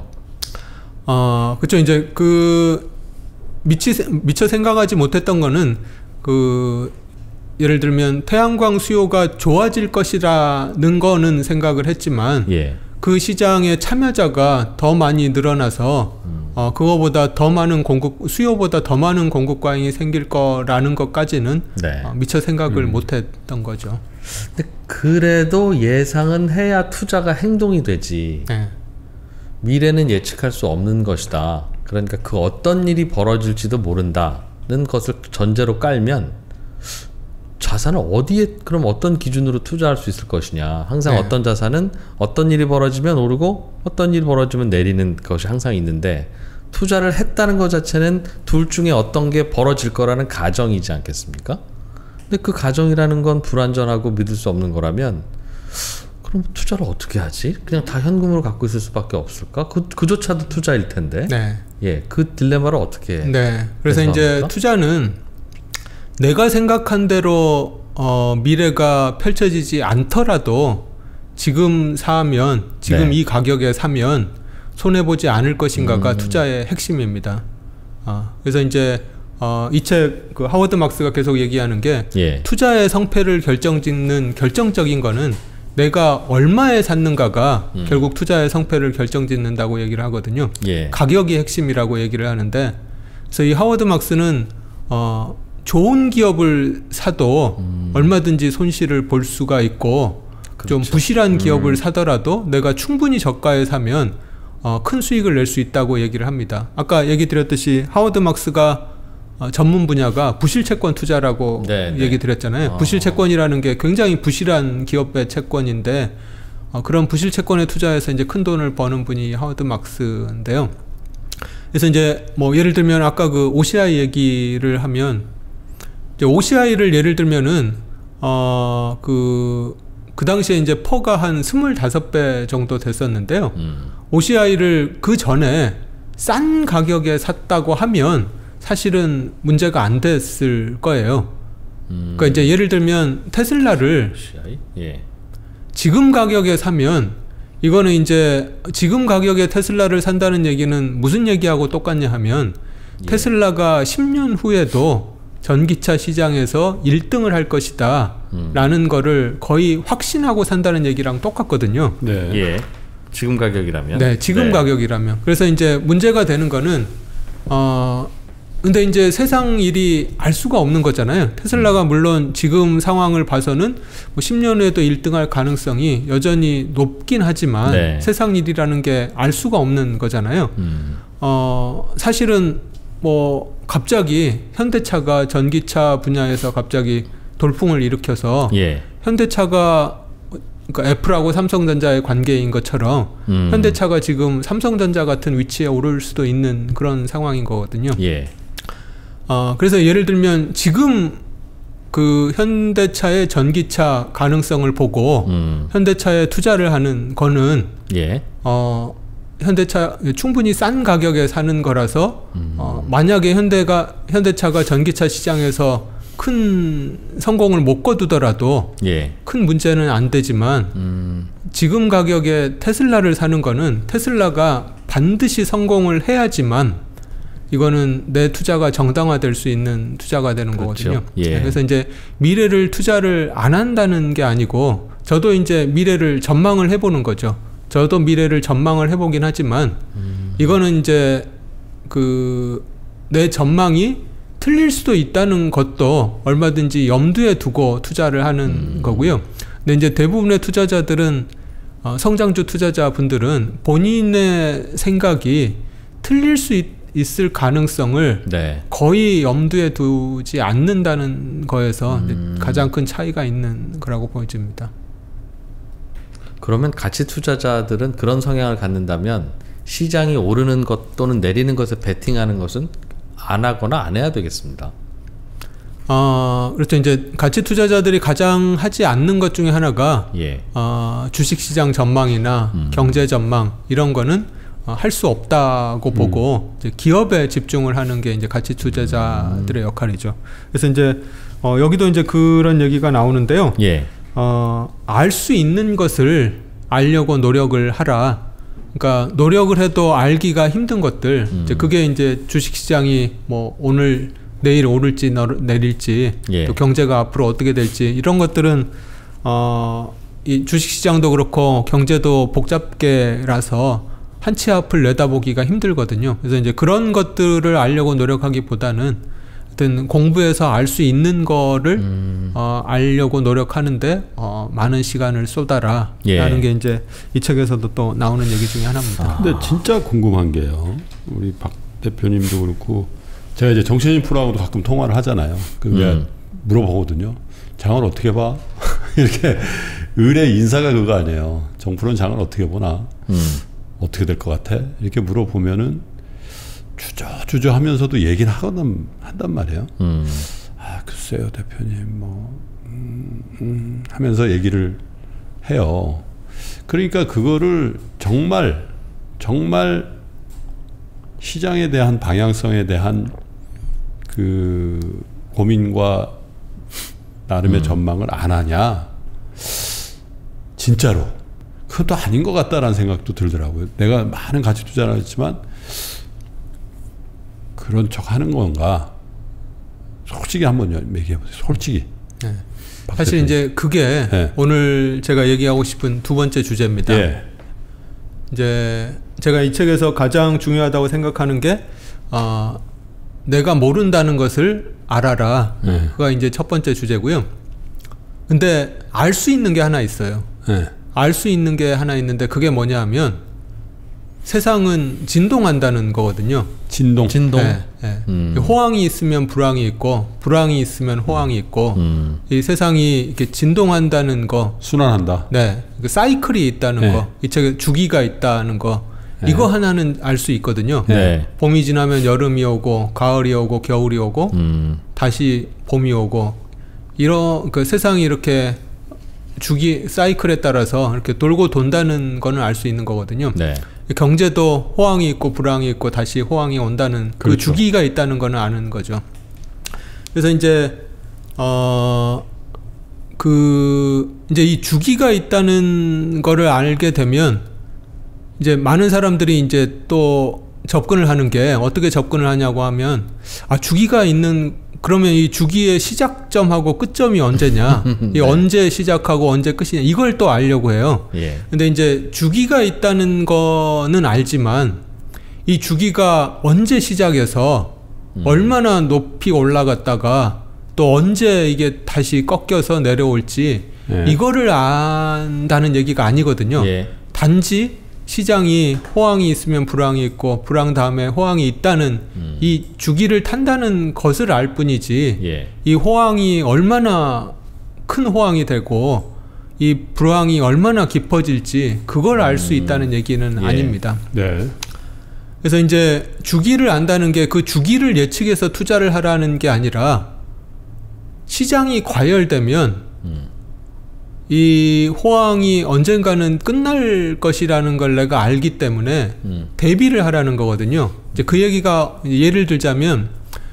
어, 그렇죠. 이제 그 미치, 미처 생각하지 못했던 거는 그 예를 들면 태양광 수요가 좋아질 것이라는 거는 생각을 했지만 예. 그 시장의 참여자가 더 많이 늘어나서 음. 어, 그거보다 더 많은 공급, 수요보다 더 많은 공급 과잉이 생길 거라는 것까지는 네. 어, 미처 생각을 음. 못했던 거죠. 근데 그래도 예상은 해야 투자가 행동이 되지. 네. 미래는 예측할 수 없는 것이다. 그러니까 그 어떤 일이 벌어질지도 모른다는 것을 전제로 깔면 자산을 어디에 그럼 어떤 기준으로 투자할 수 있을 것이냐. 항상 네. 어떤 자산은 어떤 일이 벌어지면 오르고 어떤 일이 벌어지면 내리는 것이 항상 있는데 투자를 했다는 것 자체는 둘 중에 어떤 게 벌어질 거라는 가정이지 않겠습니까? 근데 그 가정이라는 건 불완전하고 믿을 수 없는 거라면 그럼 투자를 어떻게 하지? 그냥 다 현금으로 갖고 있을 수밖에 없을까? 그, 그조차도 투자일 텐데. 네. 예, 그 딜레마를 어떻게 네. 그래서 이제 해소합니까? 투자는 내가 생각한 대로 어, 미래가 펼쳐지지 않더라도 지금 사면 지금 네. 이 가격에 사면 손해보지 않을 것인가가 음. 투자의 핵심입니다. 어, 그래서 이제 어, 이 책 그 하워드 막스가 계속 얘기하는 게 예. 투자의 성패를 결정짓는 결정적인 거는 내가 얼마에 샀는가가 음. 결국 투자의 성패를 결정짓는다고 얘기를 하거든요. 예. 가격이 핵심이라고 얘기를 하는데, 그래서 이 하워드 막스는 어, 좋은 기업을 사도 음. 얼마든지 손실을 볼 수가 있고, 좀 그렇죠. 부실한 기업을 음. 사더라도 내가 충분히 저가에 사면 어, 큰 수익을 낼 수 있다고 얘기를 합니다. 아까 얘기 드렸듯이 하워드 막스가 어, 전문 분야가 부실채권 투자라고 네, 네. 얘기 드렸잖아요. 어. 부실채권이라는 게 굉장히 부실한 기업의 채권인데 어, 그런 부실채권에 투자해서 이제 큰 돈을 버는 분이 하워드 막스인데요. 그래서 이제 뭐 예를 들면 아까 그 오씨아이 얘기를 하면 이제 오씨아이를 예를 들면은 어 그 그 당시에 이제 퍼가 한 스물다섯 배 정도 됐었는데요. 음. 오씨아이를 그 전에 싼 가격에 샀다고 하면 사실은 문제가 안 됐을 거예요. 음. 그러니까 이제 예를 들면 테슬라를 오씨아이? 예. 지금 가격에 사면 이거는 이제 지금 가격에 테슬라를 산다는 얘기는 무슨 얘기하고 똑같냐 하면 예. 테슬라가 십 년 후에도 전기차 시장에서 일 등을 할 것이다 음. 라는 거를 거의 확신하고 산다는 얘기랑 똑같거든요. 네. 예. 지금 가격이라면. 네, 지금 네. 가격이라면. 그래서 이제 문제가 되는 거는 어 근데 이제 세상 일이 알 수가 없는 거잖아요. 테슬라가 물론 지금 상황을 봐서는 뭐 십 년 후에도 일 등 할 가능성이 여전히 높긴 하지만 네. 세상 일이라는 게 알 수가 없는 거잖아요. 음. 어 사실은 뭐 갑자기 현대차가 전기차 분야에서 갑자기 돌풍을 일으켜서 예. 현대차가 그러니까 애플하고 삼성전자의 관계인 것처럼 음. 현대차가 지금 삼성전자 같은 위치에 오를 수도 있는 그런 상황인 거거든요. 예. 어, 그래서 예를 들면 지금 그 현대차의 전기차 가능성을 보고 음. 현대차에 투자를 하는 거는 예. 어, 현대차 충분히 싼 가격에 사는 거라서 음. 어, 만약에 현대가 현대차가 전기차 시장에서 큰 성공을 못 거두더라도 예. 큰 문제는 안 되지만 음. 지금 가격에 테슬라를 사는 거는 테슬라가 반드시 성공을 해야지만 이거는 내 투자가 정당화될 수 있는 투자가 되는 그렇죠. 거거든요. 예. 그래서 이제 미래를 투자를 안 한다는 게 아니고 저도 이제 미래를 전망을 해보는 거죠. 저도 미래를 전망을 해보긴 하지만 음. 이거는 이제 그 내 전망이 틀릴 수도 있다는 것도 얼마든지 염두에 두고 투자를 하는 음. 거고요. 근데 이제 대부분의 투자자들은 어, 성장주 투자자분들은 본인의 생각이 틀릴 수 있, 있을 가능성을 네. 거의 염두에 두지 않는다는 거에서 음. 가장 큰 차이가 있는 거라고 보여집니다. 그러면 가치 투자자들은 그런 성향을 갖는다면 시장이 오르는 것 또는 내리는 것에 베팅하는 것은 안 하거나 안 해야 되겠습니다. 어, 그렇죠. 이제 가치 투자자들이 가장 하지 않는 것 중에 하나가 예. 어, 주식시장 전망이나 음. 경제 전망 이런 거는 어, 할 수 없다고 음. 보고 이제 기업에 집중을 하는 게 이제 가치 투자자들의 음. 역할이죠. 그래서 이제 어, 여기도 이제 그런 얘기가 나오는데요. 예. 어, 알 수 있는 것을 알려고 노력을 하라. 그러니까 노력을 해도 알기가 힘든 것들, 음. 이제 그게 이제 주식시장이 뭐 오늘 내일 오를지 내릴지, 예. 또 경제가 앞으로 어떻게 될지 이런 것들은 어, 이 주식시장도 그렇고 경제도 복잡계라서 한 치 앞을 내다보기가 힘들거든요. 그래서 이제 그런 것들을 알려고 노력하기보다는 하여튼 공부해서 알 수 있는 거를 음. 어, 알려고 노력하는데 어, 많은 시간을 쏟아라 예. 라는 게 이제 이 책에서도 또 나오는 얘기 중에 하나입니다. 아. 근데 진짜 궁금한 게요. 우리 박 대표님도 그렇고 제가 이제 정신인 프로하고도 가끔 통화를 하잖아요. 그게 음. 물어보거든요. 장을 어떻게 봐? 이렇게 을의 인사가 그거 아니에요. 정프로는 장을 어떻게 보나? 음. 어떻게 될 것 같아? 이렇게 물어보면은 주저주저 하면서도 얘기는 하거든 한단 말이에요. 음. 아 글쎄요 대표님 뭐 음, 음, 하면서 얘기를 해요. 그러니까 그거를 정말 정말 시장에 대한 방향성에 대한 그 고민과 나름의 음. 전망을 안 하냐? 진짜로 그것도 아닌 것 같다라는 생각도 들더라고요. 내가 많은 가치 투자를 했지만 그런 척 하는 건가? 솔직히 한번 얘기해 보세요. 솔직히. 네. 사실 이제 그게 네. 오늘 제가 얘기하고 싶은 두 번째 주제입니다. 예. 이제 제가 이 책에서 가장 중요하다고 생각하는 게 어, 내가 모른다는 것을 알아라. 네. 그가 이제 첫 번째 주제고요. 근데 알 수 있는 게 하나 있어요. 네. 알 수 있는 게 하나 있는데 그게 뭐냐 하면 세상은 진동한다는 거거든요. 진동. 진동. 네, 네. 음. 호황이 있으면 불황이 있고 불황이 있으면 호황이 있고 음. 이 세상이 이렇게 진동한다는 거. 순환한다. 네. 그 사이클이 있다는 네. 거. 이 책에 주기가 있다는 거. 네. 이거 하나는 알 수 있거든요. 네. 봄이 지나면 여름이 오고 가을이 오고 겨울이 오고 음. 다시 봄이 오고 이런 그 세상이 이렇게 주기 사이클에 따라서 이렇게 돌고 돈다는 거는 알 수 있는 거거든요. 네. 경제도 호황이 있고 불황이 있고 다시 호황이 온다는 그 그렇죠. 주기가 있다는 거는 아는 거죠. 그래서 이제 어 그 이제 이 주기가 있다는 거를 알게 되면 이제 많은 사람들이 이제 또 접근을 하는 게 어떻게 접근을 하냐고 하면 아 주기가 있는 그러면 이 주기의 시작점하고 끝점이 언제냐? 네. 이 언제 시작하고 언제 끝이냐? 이걸 또 알려고 해요. 예. 근데 이제 주기가 있다는 거는 알지만 이 주기가 언제 시작해서 음. 얼마나 높이 올라갔다가 또 언제 이게 다시 꺾여서 내려올지 예. 이거를 안다는 얘기가 아니거든요. 예. 단지 시장이 호황이 있으면 불황이 있고 불황 다음에 호황이 있다는 음. 이 주기를 탄다는 것을 알 뿐이지 예. 이 호황이 얼마나 큰 호황이 되고 이 불황이 얼마나 깊어질지 그걸 알 수 있다는 얘기는 예. 아닙니다. 네. 그래서 이제 주기를 안다는 게 그 주기를 예측해서 투자를 하라는 게 아니라 시장이 과열되면 음. 이 호황이 언젠가는 끝날 것이라는 걸 내가 알기 때문에 음. 대비를 하라는 거거든요. 이제 그 얘기가 예를 들자면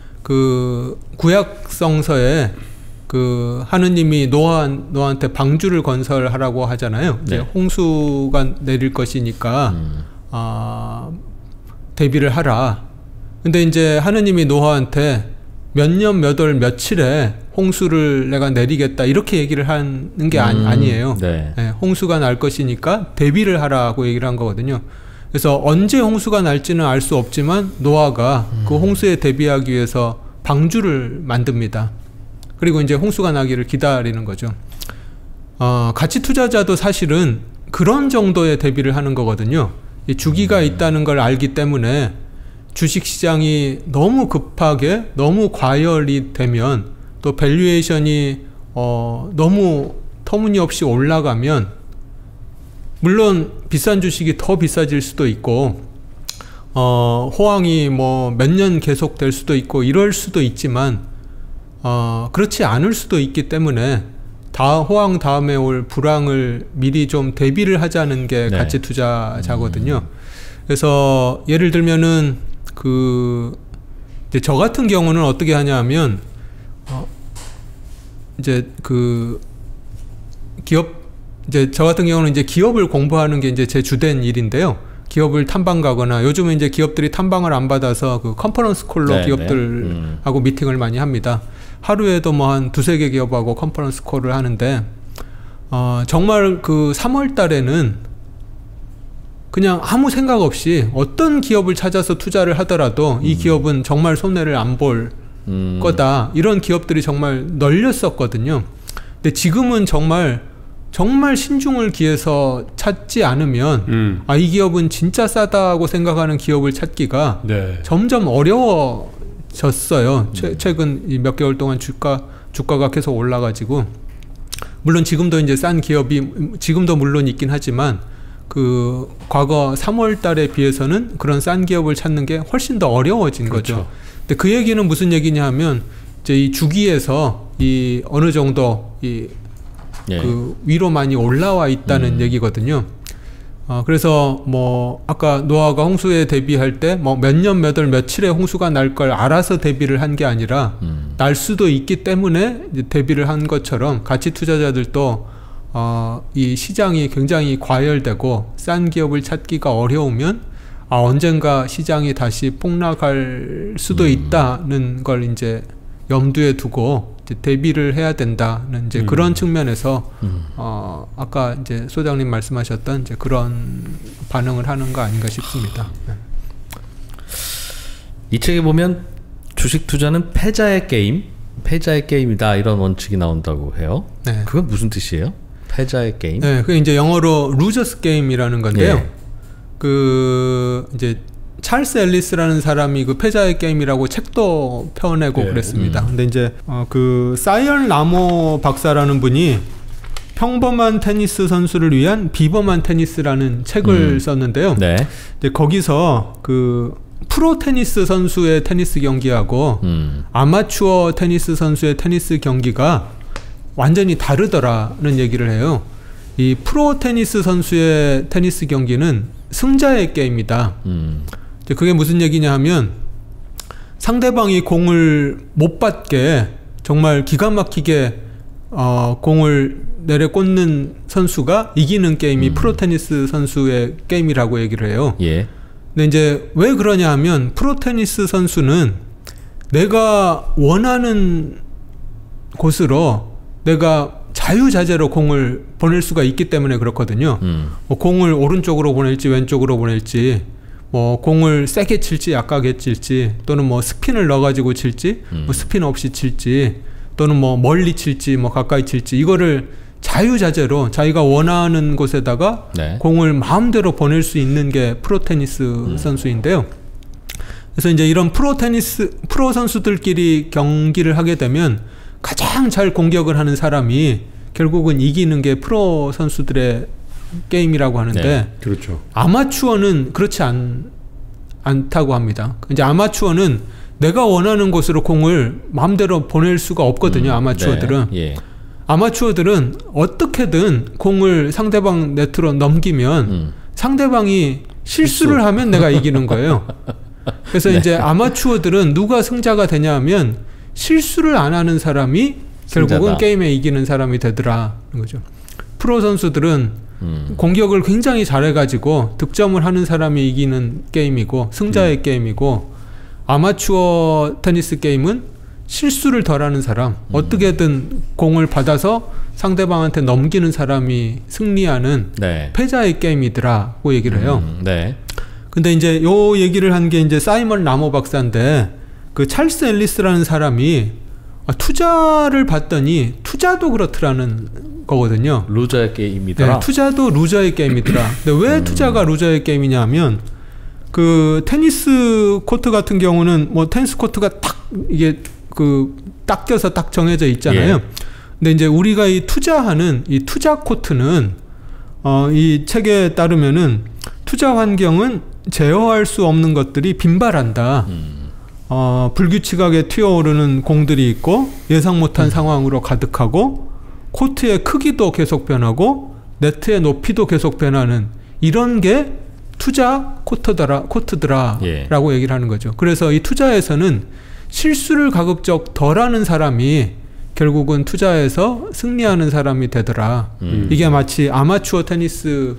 그 구약성서에 그 하느님이 노아 노아한테 방주를 건설하라고 하잖아요. 네. 이제 홍수가 내릴 것이니까 음. 아, 대비를 하라. 근데 이제 하느님이 노아한테 몇 년 몇 월 며칠에 홍수를 내가 내리겠다 이렇게 얘기를 하는 게 음, 아니에요. 네. 네, 홍수가 날 것이니까 대비를 하라고 얘기를 한 거거든요. 그래서 언제 홍수가 날지는 알 수 없지만 노아가 음. 그 홍수에 대비하기 위해서 방주를 만듭니다. 그리고 이제 홍수가 나기를 기다리는 거죠. 어, 가치 투자자도 사실은 그런 정도의 대비를 하는 거거든요. 이 주기가 음. 있다는 걸 알기 때문에 주식시장이 너무 급하게 너무 과열이 되면 또 밸류에이션이 어, 너무 터무니없이 올라가면 물론 비싼 주식이 더 비싸질 수도 있고 어, 호황이 뭐 몇 년 계속될 수도 있고 이럴 수도 있지만 어, 그렇지 않을 수도 있기 때문에 다 호황 다음에 올 불황을 미리 좀 대비를 하자는 게 네. 가치 투자자거든요. 음. 그래서 예를 들면은 그 이제 저 같은 경우는 어떻게 하냐면 어 이제 그 기업 이제 저 같은 경우는 이제 기업을 공부하는 게 이제 제 주된 일인데요. 기업을 탐방 가거나 요즘은 이제 기업들이 탐방을 안 받아서 그 컨퍼런스 콜로 네, 기업들하고 음. 미팅을 많이 합니다. 하루에도 뭐 한 두세 개 기업하고 컨퍼런스 콜을 하는데 어 정말 그 삼월 달에는 그냥 아무 생각 없이 어떤 기업을 찾아서 투자를 하더라도 음. 이 기업은 정말 손해를 안 볼 음. 거다. 이런 기업들이 정말 널렸었거든요. 근데 지금은 정말 정말 신중을 기해서 찾지 않으면 음. 아, 이 기업은 진짜 싸다고 생각하는 기업을 찾기가 네. 점점 어려워졌어요. 음. 최, 최근 몇 개월 동안 주가 주가가 계속 올라가지고 물론 지금도 이제 싼 기업이 지금도 물론 있긴 하지만 그 과거 삼월 달에 비해서는 그런 싼 기업을 찾는 게 훨씬 더 어려워진 그렇죠. 거죠. 근데 그 얘기는 무슨 얘기냐 하면 이제 이 주기에서 이 어느 정도 이 예. 그 위로 많이 올라와 있다는 음. 얘기거든요. 어, 그래서 뭐 아까 노아가 홍수에 대비할 때 뭐 몇 년 몇 월 며칠에 홍수가 날 걸 알아서 대비를 한 게 아니라 음. 날 수도 있기 때문에 이제 대비를 한 것처럼 가치 투자자들도 어, 이 시장이 굉장히 과열되고 싼 기업을 찾기가 어려우면 아, 언젠가 시장이 다시 폭락할 수도 음. 있다는 걸 이제 염두에 두고 이제 대비를 해야 된다는 이제 음. 그런 측면에서 음. 어, 아까 이제 소장님 말씀하셨던 이제 그런 반응을 하는 거 아닌가 싶습니다. 네. 이 책에 보면 주식 투자는 패자의 게임, 패자의 게임이다 이런 원칙이 나온다고 해요. 네. 그건 무슨 뜻이에요? 패자의 게임? 네, 그 이제 영어로 루저스 게임이라는 건데요. 예. 그 이제 찰스 앨리스라는 사람이 그 패자의 게임이라고 책도 펴내고 예. 그랬습니다. 음. 근데 이제 어, 그 사이언 라모 박사라는 분이 평범한 테니스 선수를 위한 비범한 테니스라는 책을 음. 썼는데요. 네. 근데 거기서 그 프로 테니스 선수의 테니스 경기하고 음. 아마추어 테니스 선수의 테니스 경기가 완전히 다르더라는 얘기를 해요. 이 프로 테니스 선수의 테니스 경기는 승자의 게임이다. 음. 이제 그게 무슨 얘기냐 하면 상대방이 공을 못 받게 정말 기가 막히게 어, 공을 내려 꽂는 선수가 이기는 게임이 음. 프로 테니스 선수의 게임이라고 얘기를 해요. 예. 근데 이제 왜 그러냐 하면 프로 테니스 선수는 내가 원하는 곳으로 내가 자유자재로 공을 보낼 수가 있기 때문에 그렇거든요. 음. 뭐 공을 오른쪽으로 보낼지 왼쪽으로 보낼지 뭐 공을 세게 칠지 약하게 칠지 또는 뭐 스핀을 넣어가지고 칠지 음. 뭐 스핀 없이 칠지 또는 뭐 멀리 칠지 뭐 가까이 칠지 이거를 자유자재로 자기가 원하는 곳에다가 네. 공을 마음대로 보낼 수 있는 게 프로 테니스 음. 선수인데요. 그래서 이제 이런 프로 테니스 프로 선수들끼리 경기를 하게 되면 가장 잘 공격을 하는 사람이 결국은 이기는 게 프로 선수들의 게임이라고 하는데 네. 그렇죠. 아마추어는 그렇지 않, 않다고 합니다. 이제 아마추어는 내가 원하는 곳으로 공을 마음대로 보낼 수가 없거든요. 음. 아마추어들은. 네. 예. 아마추어들은 어떻게든 공을 상대방 네트로 넘기면 음. 상대방이 실수를 실수. 하면 내가 이기는 거예요. 그래서 네. 이제 아마추어들은 누가 승자가 되냐 하면 실수를 안 하는 사람이 결국은 승자다. 게임에 이기는 사람이 되더라는 거죠. 프로 선수들은 음. 공격을 굉장히 잘해가지고 득점을 하는 사람이 이기는 게임이고 승자의 음. 게임이고 아마추어 테니스 게임은 실수를 덜하는 사람 음. 어떻게든 공을 받아서 상대방한테 넘기는 사람이 승리하는 네. 패자의 게임이더라고 얘기를 해요. 음. 네. 근데 이제 요 얘기를 한 게 이제 사이먼 라모 박사인데 그 찰스 앨리스라는 사람이 투자를 봤더니 투자도 그렇더라는 거거든요. 루저의 게임이더라. 네, 투자도 루저의 게임이더라. 근데 왜 음. 투자가 루저의 게임이냐 하면 그 테니스 코트 같은 경우는 뭐 테니스 코트가 딱 이게 그 딱 껴서 딱 정해져 있잖아요. 예. 근데 이제 우리가 이 투자하는 이 투자 코트는 어, 이 책에 따르면은 투자 환경은 제어할 수 없는 것들이 빈발한다. 음. 어, 불규칙하게 튀어오르는 공들이 있고 예상 못한 음. 상황으로 가득하고 코트의 크기도 계속 변하고 네트의 높이도 계속 변하는 이런 게 투자 코트더라, 코트더라라고 예. 얘기를 하는 거죠. 그래서 이 투자에서는 실수를 가급적 덜하는 사람이 결국은 투자에서 승리하는 사람이 되더라. 음. 이게 마치 아마추어 테니스하고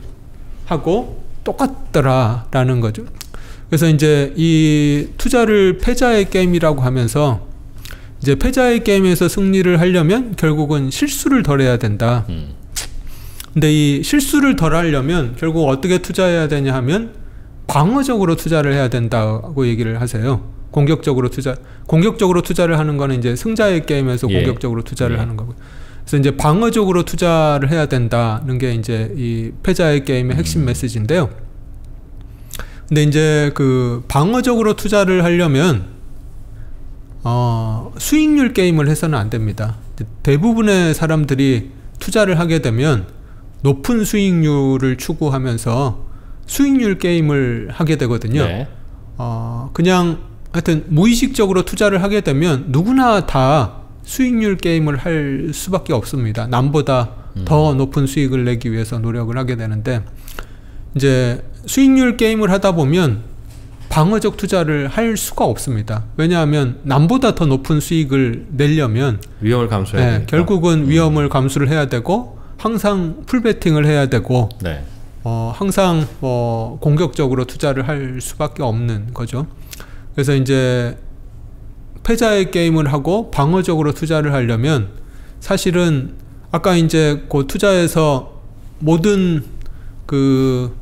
똑같더라라는 거죠. 그래서 이제 이 투자를 패자의 게임이라고 하면서 이제 패자의 게임에서 승리를 하려면 결국은 실수를 덜 해야 된다. 음. 근데 이 실수를 덜 하려면 결국 어떻게 투자해야 되냐 하면 방어적으로 투자를 해야 된다고 얘기를 하세요. 공격적으로 투자, 공격적으로 투자를 하는 거는 이제 승자의 게임에서 예. 공격적으로 투자를 예. 하는 거고. 그래서 이제 방어적으로 투자를 해야 된다는 게 이제 이 패자의 게임의 핵심 음. 메시지인데요. 근데 이제 그 방어적으로 투자를 하려면 어, 수익률 게임을 해서는 안 됩니다. 대부분의 사람들이 투자를 하게 되면 높은 수익률을 추구하면서 수익률 게임을 하게 되거든요. 네. 어, 그냥 하여튼 무의식적으로 투자를 하게 되면 누구나 다 수익률 게임을 할 수밖에 없습니다. 남보다 음. 더 높은 수익을 내기 위해서 노력을 하게 되는데, 이제 수익률 게임을 하다 보면 방어적 투자를 할 수가 없습니다. 왜냐하면 남보다 더 높은 수익을 내려면 위험을 감수해야 네, 되니까. 결국은 음. 위험을 감수를 해야 되고, 항상 풀베팅을 해야 되고, 네. 어, 항상 뭐 공격적으로 투자를 할 수밖에 없는 거죠. 그래서 이제 패자의 게임을 하고 방어적으로 투자를 하려면 사실은 아까 이제 그 투자에서 모든 그,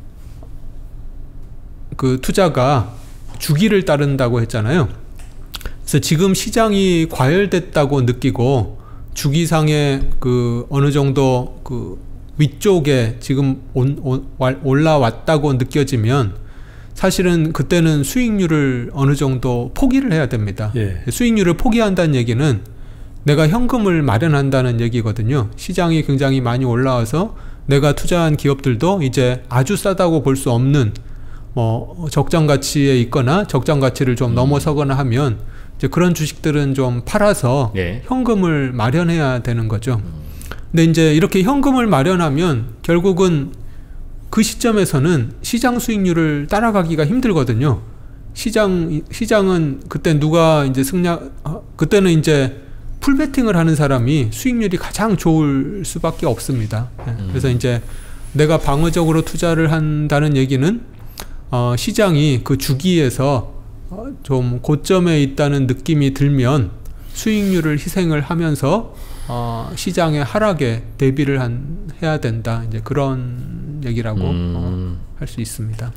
그 투자가 주기를 따른다고 했잖아요. 그래서 지금 시장이 과열됐다고 느끼고 주기상의 그 어느 정도 그 위쪽에 지금 온, 온, 올라왔다고 느껴지면 사실은 그때는 수익률을 어느 정도 포기를 해야 됩니다. 예. 수익률을 포기한다는 얘기는 내가 현금을 마련한다는 얘기거든요. 시장이 굉장히 많이 올라와서 내가 투자한 기업들도 이제 아주 싸다고 볼 수 없는 뭐 적정 가치에 있거나 적정 가치를 좀 음. 넘어서거나 하면 이제 그런 주식들은 좀 팔아서 예. 현금을 마련해야 되는 거죠. 음. 근데 이제 이렇게 현금을 마련하면 결국은 그 시점에서는 시장 수익률을 따라가기가 힘들거든요. 시장, 시장은 그때 누가 이제 승리, 그때는 이제 풀베팅을 하는 사람이 수익률이 가장 좋을 수밖에 없습니다. 음. 그래서 이제 내가 방어적으로 투자를 한다는 얘기는 어, 시장이 그 주기에서 어, 좀 고점에 있다는 느낌이 들면 수익률을 희생을 하면서 어, 시장의 하락에 대비를 한, 해야 된다. 이제 그런 얘기라고 음. 어, 할 수 있습니다.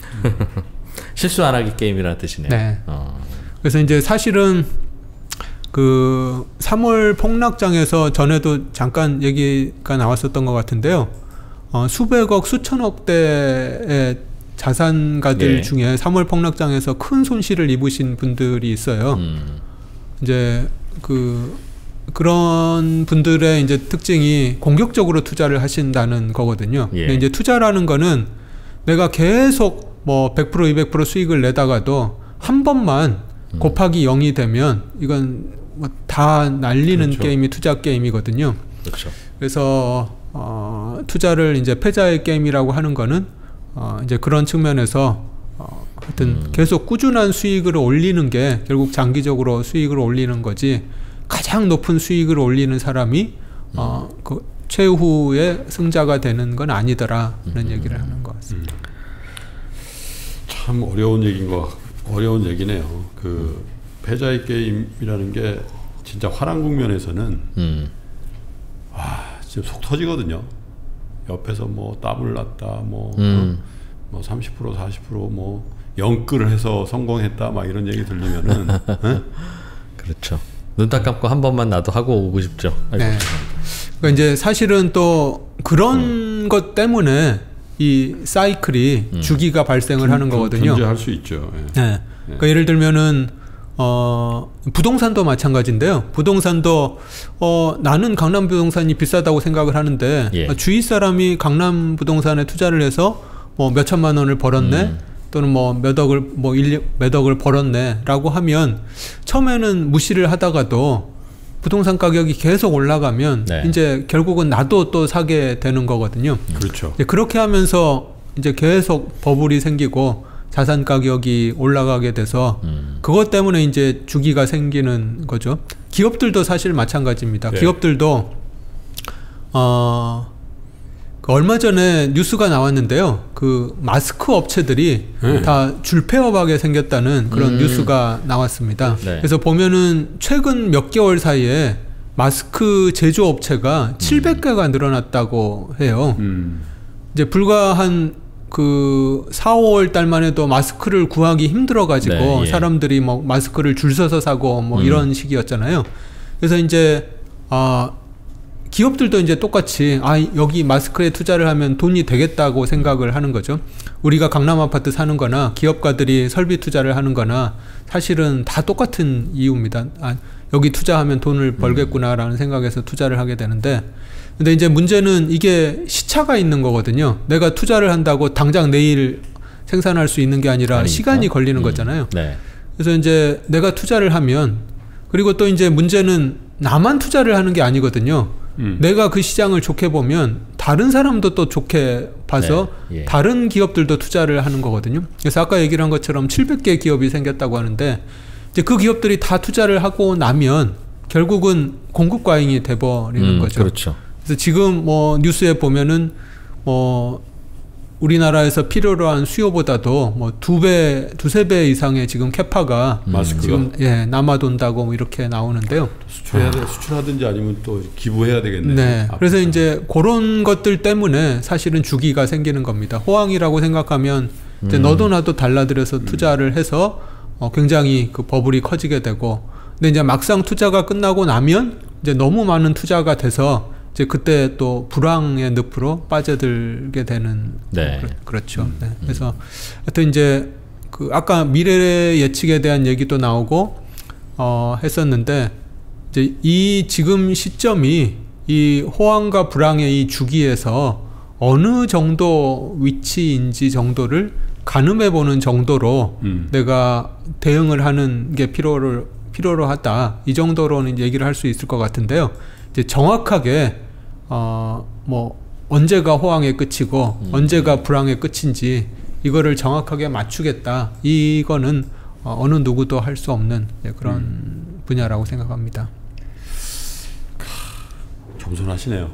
실수 안 하기 게임이라는 뜻이네요. 네. 어. 그래서 이제 사실은 그 삼월 폭락장에서 전에도 잠깐 얘기가 나왔었던 것 같은데요. 어, 수백억, 수천억 대의 자산가들 예. 중에 삼월 폭락장에서 큰 손실을 입으신 분들이 있어요. 음. 이제 그 그런 분들의 이제 특징이 공격적으로 투자를 하신다는 거거든요. 예. 근데 이제 투자라는 거는 내가 계속 뭐 백 퍼센트, 이백 퍼센트 수익을 내다가도 한 번만 음. 곱하기 영이 되면 이건 뭐 다 날리는 그렇죠. 게임이 투자 게임이거든요. 그렇죠. 그래서 어, 투자를 이제 패자의 게임이라고 하는 거는 어, 이제 그런 측면에서 어, 하여튼 음. 계속 꾸준한 수익을 올리는 게 결국 장기적으로 수익을 올리는 거지, 가장 높은 수익을 올리는 사람이 음. 어, 그 최후의 승자가 되는 건 아니더라 라는 음. 얘기를 하는 것 같습니다. 음. 참 어려운 얘기인 거 어려운 얘기네요. 그 패자의 게임이라는 게 진짜 화랑 국면에서는 음. 와 진짜 속 터지거든요. 옆에서 뭐 땀을 났다, 뭐, 음. 뭐 삼십 퍼센트, 사십 퍼센트 뭐 영끌을 해서 성공했다, 막 이런 얘기 들리면은 그렇죠. 눈 딱 감고 한 번만 나도 하고 오고 싶죠. 네. 그러니까 이제 사실은 또 그런 음. 것 때문에 이 사이클이 음. 주기가 발생을 좀, 하는 거거든요. 존재할 수 있죠. 예. 네. 네. 그러니까 예를 들면은 어, 부동산도 마찬가지인데요. 부동산도 어, 나는 강남 부동산이 비싸다고 생각을 하는데 예. 주위 사람이 강남 부동산에 투자를 해서 뭐 몇 천만 원을 벌었네. 음. 또는 뭐 몇 억을 뭐 일, 몇 억을 벌었네라고 하면 처음에는 무시를 하다가도 부동산 가격이 계속 올라가면 네. 이제 결국은 나도 또 사게 되는 거거든요. 그렇죠. 이제 그렇게 하면서 이제 계속 버블이 생기고 자산 가격이 올라가게 돼서 음. 그것 때문에 이제 주기가 생기는 거죠. 기업들도 사실 마찬가지입니다. 네. 기업들도 어. 얼마 전에 뉴스가 나왔는데요. 그 마스크 업체들이 네. 다 줄폐업하게 생겼다는 그런 음. 뉴스가 나왔습니다. 네. 그래서 보면은 최근 몇 개월 사이에 마스크 제조업체가 음. 칠백 개가 늘어났다고 해요. 음. 이제 불과 한 그 사, 오월 달만 해도 마스크를 구하기 힘들어가지고 네, 예. 사람들이 뭐 마스크를 줄 서서 사고 뭐 음. 이런 시기였잖아요. 그래서 이제 아 기업들도 이제 똑같이 아 여기 마스크에 투자를 하면 돈이 되겠다고 생각을 하는 거죠. 우리가 강남 아파트 사는 거나 기업가들이 설비 투자를 하는 거나 사실은 다 똑같은 이유입니다. 아, 여기 투자하면 돈을 벌겠구나라는 생각에서 투자를 하게 되는데, 근데 이제 문제는 이게 시차가 있는 거거든요. 내가 투자를 한다고 당장 내일 생산할 수 있는 게 아니라 아니니까. 시간이 걸리는 음. 거잖아요. 네. 그래서 이제 내가 투자를 하면, 그리고 또 이제 문제는 나만 투자를 하는 게 아니거든요. 음. 내가 그 시장을 좋게 보면 다른 사람도 또 좋게 봐서 네. 예. 다른 기업들도 투자를 하는 거거든요. 그래서 아까 얘기를 한 것처럼 칠백 개 기업이 생겼다고 하는데, 이제 그 기업들이 다 투자를 하고 나면 결국은 공급 과잉이 돼버리는 음, 거죠. 그렇죠. 그래서 지금 뭐 뉴스에 보면은 뭐 우리나라에서 필요로 한 수요보다도 뭐 두 배, 두세 배 이상의 지금 캐파가 마스크가? 지금 예, 남아돈다고 뭐 이렇게 나오는데요. 수출해야 돼, 수출하든지 아니면 또 기부해야 되겠네요. 네. 앞으로. 그래서 이제 그런 것들 때문에 사실은 주기가 생기는 겁니다. 호황이라고 생각하면 이제 음. 너도 나도 달라들여서 투자를 해서 어, 굉장히 그 버블이 커지게 되고, 근데 이제 막상 투자가 끝나고 나면 이제 너무 많은 투자가 돼서 이제 그때 또 불황의 늪으로 빠져들게 되는. 네. 그, 그렇죠. 음, 네. 그래서 하여튼 이제 그 아까 미래 예측에 대한 얘기도 나오고 어, 했었는데, 이제 이 지금 시점이 이 호황과 불황의 이 주기에서 어느 정도 위치인지 정도를 가늠해 보는 정도로 음. 내가 대응을 하는 게 필요를 필요로 하다, 이 정도로는 얘기를 할 수 있을 것 같은데요. 이제 정확하게 어 뭐 언제가 호황의 끝이고 음. 언제가 불황의 끝인지 이거를 정확하게 맞추겠다, 이거는 어, 어느 누구도 할 수 없는 그런 음. 분야라고 생각합니다. 겸손하시네요.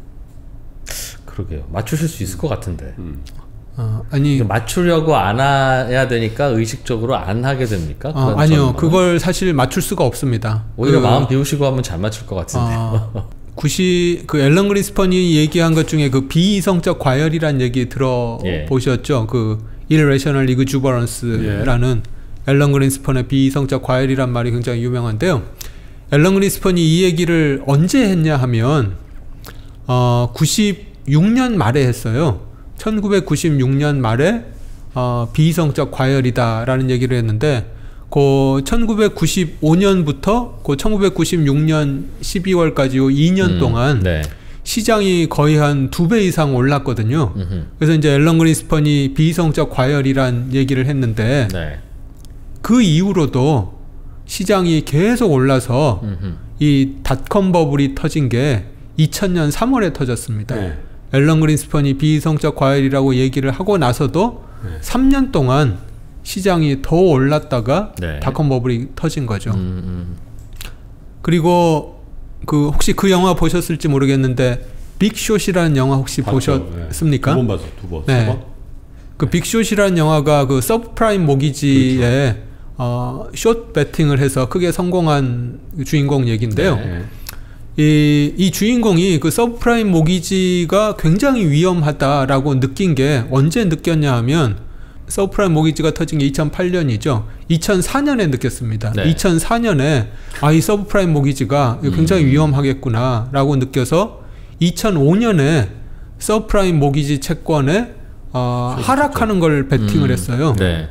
그러게요. 맞추실 수 있을 것 같은데. 음. 어, 아니 맞추려고 안 해야 되니까 의식적으로 안 하게 됩니까? 어, 그건 아니요, 저는 그걸 사실 맞출 수가 없습니다. 오히려 그, 마음 비우시고 하면 잘 맞출 것 같은데. 어, 구십 그 앨런 그린스펀이 얘기한 것 중에 그 비이성적 과열이란 얘기 들어보셨죠? 예. 그 irrational exuberance라는 예. 앨런 그린스펀의 비이성적 과열이란 말이 굉장히 유명한데요. 앨런 그린스펀이 이 얘기를 언제 했냐 하면 어, 구십육 년 말에 했어요. 천구백구십육 년 말에 어, 비이성적 과열이다라는 얘기를 했는데, 그 천구백구십오 년부터 그 천구백구십육 년 십이월까지 요 이 년 음, 동안 네. 시장이 거의 한 두 배 이상 올랐거든요. 음흠. 그래서 이제 앨런 그린스펀이 비이성적 과열이란 얘기를 했는데, 네. 그 이후로도 시장이 계속 올라서 음흠. 이 닷컴 버블이 터진 게 이천 년 삼월에 터졌습니다. 네. 앨런 그린스펀이 비이성적 과열이라고 얘기를 하고 나서도 네. 삼 년 동안 시장이 더 올랐다가 네. 닷컴 버블이 터진 거죠. 음, 음. 그리고 그 혹시 그 영화 보셨을지 모르겠는데 빅숏이라는 영화 혹시 봤죠. 보셨습니까? 네. 두 번 봤어, 두 번. 네. 세 번? 그 빅숏이라는 영화가 그 서브프라임 모기지에 그렇죠. 어, 숏 배팅을 해서 크게 성공한 주인공 얘기인데요. 네. 이, 이 주인공이 그 서브프라임 모기지가 굉장히 위험하다라고 느낀 게 언제 느꼈냐 하면, 서브프라임 모기지가 터진 게 이천팔 년이죠. 이천사 년에 느꼈습니다. 네. 이천사 년에 아, 이 서브프라임 모기지가 굉장히 음. 위험하겠구나 라고 느껴서 이천오 년에 서브프라임 모기지 채권에 어, 하락하는 걸 베팅을 음. 했어요. 네.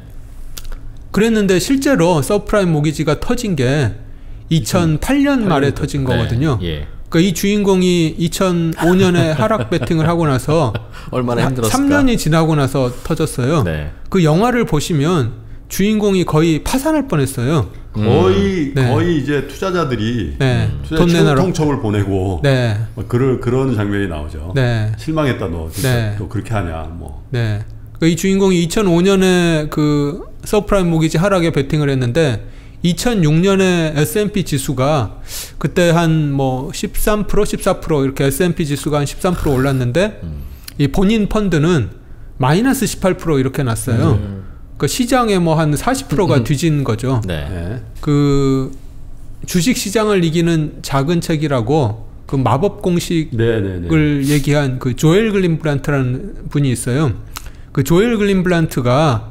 그랬는데 실제로 서브프라임 모기지가 터진 게 이천팔 년 말에 터진 거거든요. 네. 예. 그러니까 이 주인공이 이천오 년에 하락 베팅을 하고 나서 얼마나 힘들었을까? 삼 년이 지나고 나서 터졌어요. 네. 그 영화를 보시면 주인공이 거의 파산할 뻔했어요. 거의 네. 거의 이제 투자자들이 네. 투자 돈 내놔라. 통첩을 보내고 네. 막 그런 그런 장면이 나오죠. 네. 실망했다 너 진짜 네. 또 그렇게 하냐 뭐. 네. 그러니까 이 주인공이 이천오 년에 그 서브프라임 모기지 하락에 베팅을 했는데, 이천육 년에 에스 앤 피 지수가 그때 한 뭐 십삼 퍼센트 십사 퍼센트 이렇게 에스 앤 피 지수가 한 십삼 퍼센트 올랐는데, 음. 이 본인 펀드는 마이너스 십팔 퍼센트 이렇게 났어요. 음. 그 시장에 뭐 한 사십 퍼센트가 음. 뒤진 거죠. 네. 네. 그 주식 시장을 이기는 작은 책이라고 그 마법 공식을 네네네. 얘기한 그 조엘 글린블란트라는 분이 있어요. 그 조엘 글린블란트가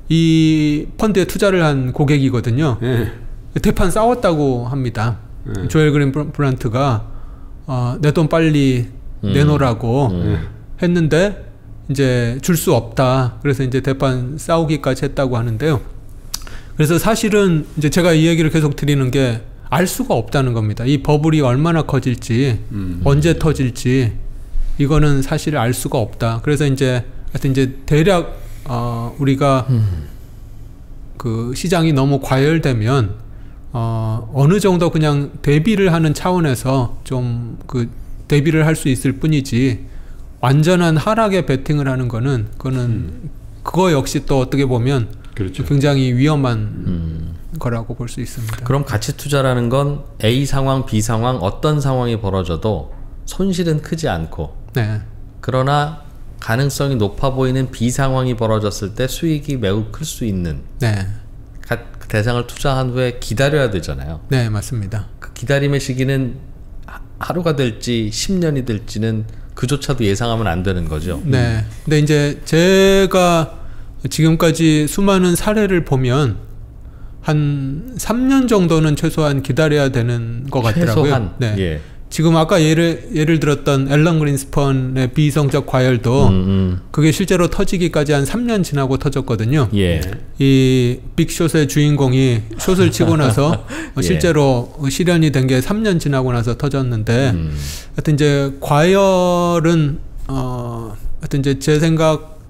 이 펀드에 투자를 한 고객이거든요. 네. 대판 싸웠다고 합니다. 네. 조엘 글린블란트가 어, 내 돈 빨리 음. 내놓으라고 음. 했는데 이제 줄 수 없다. 그래서 이제 대판 싸우기까지 했다고 하는데요. 그래서 사실은 이제 제가 이 얘기를 계속 드리는 게, 알 수가 없다는 겁니다. 이 버블이 얼마나 커질지, 음. 언제 터질지 이거는 사실 알 수가 없다. 그래서 이제 하여튼 이제 대략 어, 우리가 음. 그 시장이 너무 과열되면 어, 어느 정도 그냥 대비를 하는 차원에서 좀 그 대비를 할 수 있을 뿐이지 완전한 하락에 베팅을 하는 거는 그거는 음. 그거 역시 또 어떻게 보면 그렇죠. 굉장히 위험한 음. 거라고 볼 수 있습니다. 그럼 가치 투자라는 건 A 상황, B 상황 어떤 상황이 벌어져도 손실은 크지 않고 네. 그러나 가능성이 높아 보이는 B 상황이 벌어졌을 때 수익이 매우 클 수 있는 네. 가, 대상을 투자한 후에 기다려야 되잖아요. 네, 맞습니다. 그 기다림의 시기는 하루가 될지 십 년이 될지는 그조차도 예상하면 안 되는 거죠. 네. 근데 이제 제가 지금까지 수많은 사례를 보면 한 삼 년 정도는 최소한 기다려야 되는 것 같더라고요. 최소한? 네. 예. 지금 아까 예를 예를 들었던 앨런 그린스펀의 비이성적 과열도 음, 음. 그게 실제로 터지기까지 한 삼 년 지나고 터졌거든요. 예. 이 빅숏의 주인공이 숏을 치고 나서 예. 실제로 실현이 된 게 삼 년 지나고 나서 터졌는데 음. 하여튼 이제 과열은 어 하여튼 이제 제 생각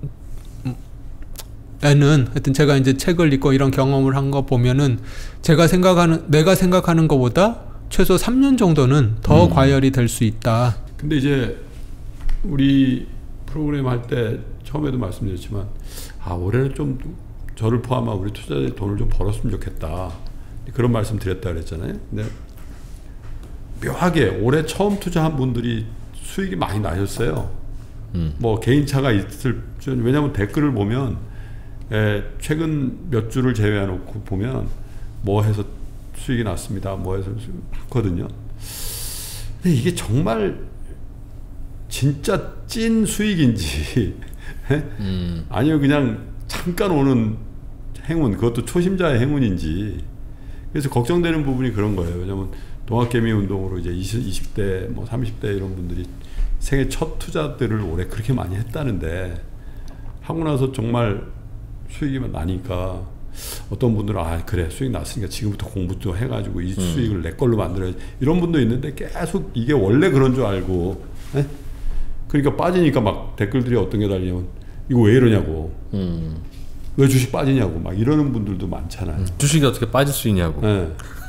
에는 하여튼 제가 이제 책을 읽고 이런 경험을 한 거 보면은 제가 생각하는 내가 생각하는 것보다 최소 삼 년 정도는 더 음. 과열이 될 수 있다. 근데 이제 우리 프로그램 할 때 처음에도 말씀드렸지만 아 올해는 좀 저를 포함한 우리 투자자의 돈을 좀 벌었으면 좋겠다 그런 말씀 드렸다 그랬잖아요. 근데 묘하게 올해 처음 투자한 분들이 수익이 많이 나셨어요. 음. 뭐 개인차가 있을 왜냐하면 댓글을 보면 에, 최근 몇 주를 제외해놓고 보면 뭐 해서 수익이 났습니다. 뭐 해서 많거든요. 근데 이게 정말 진짜 찐 수익인지 음. 아니면 그냥 잠깐 오는 행운 그것도 초심자의 행운인지 그래서 걱정되는 부분이 그런 거예요. 왜냐하면 동학개미 운동으로 이제 이십, 이십 대 뭐 삼십 대 이런 분들이 생애 첫 투자들을 올해 그렇게 많이 했다는데 하고 나서 정말 수익이 나니까 어떤 분들은 아 그래 수익 났으니까 지금부터 공부도 해가지고 이 음. 수익을 내 걸로 만들어야지 이런 분도 있는데 계속 이게 원래 그런 줄 알고 에? 그러니까 빠지니까 막 댓글들이 어떤 게 달리냐면 이거 왜 이러냐고 음. 왜 주식 빠지냐고 막 이러는 분들도 많잖아요. 음. 주식이 어떻게 빠질 수 있냐고. 네.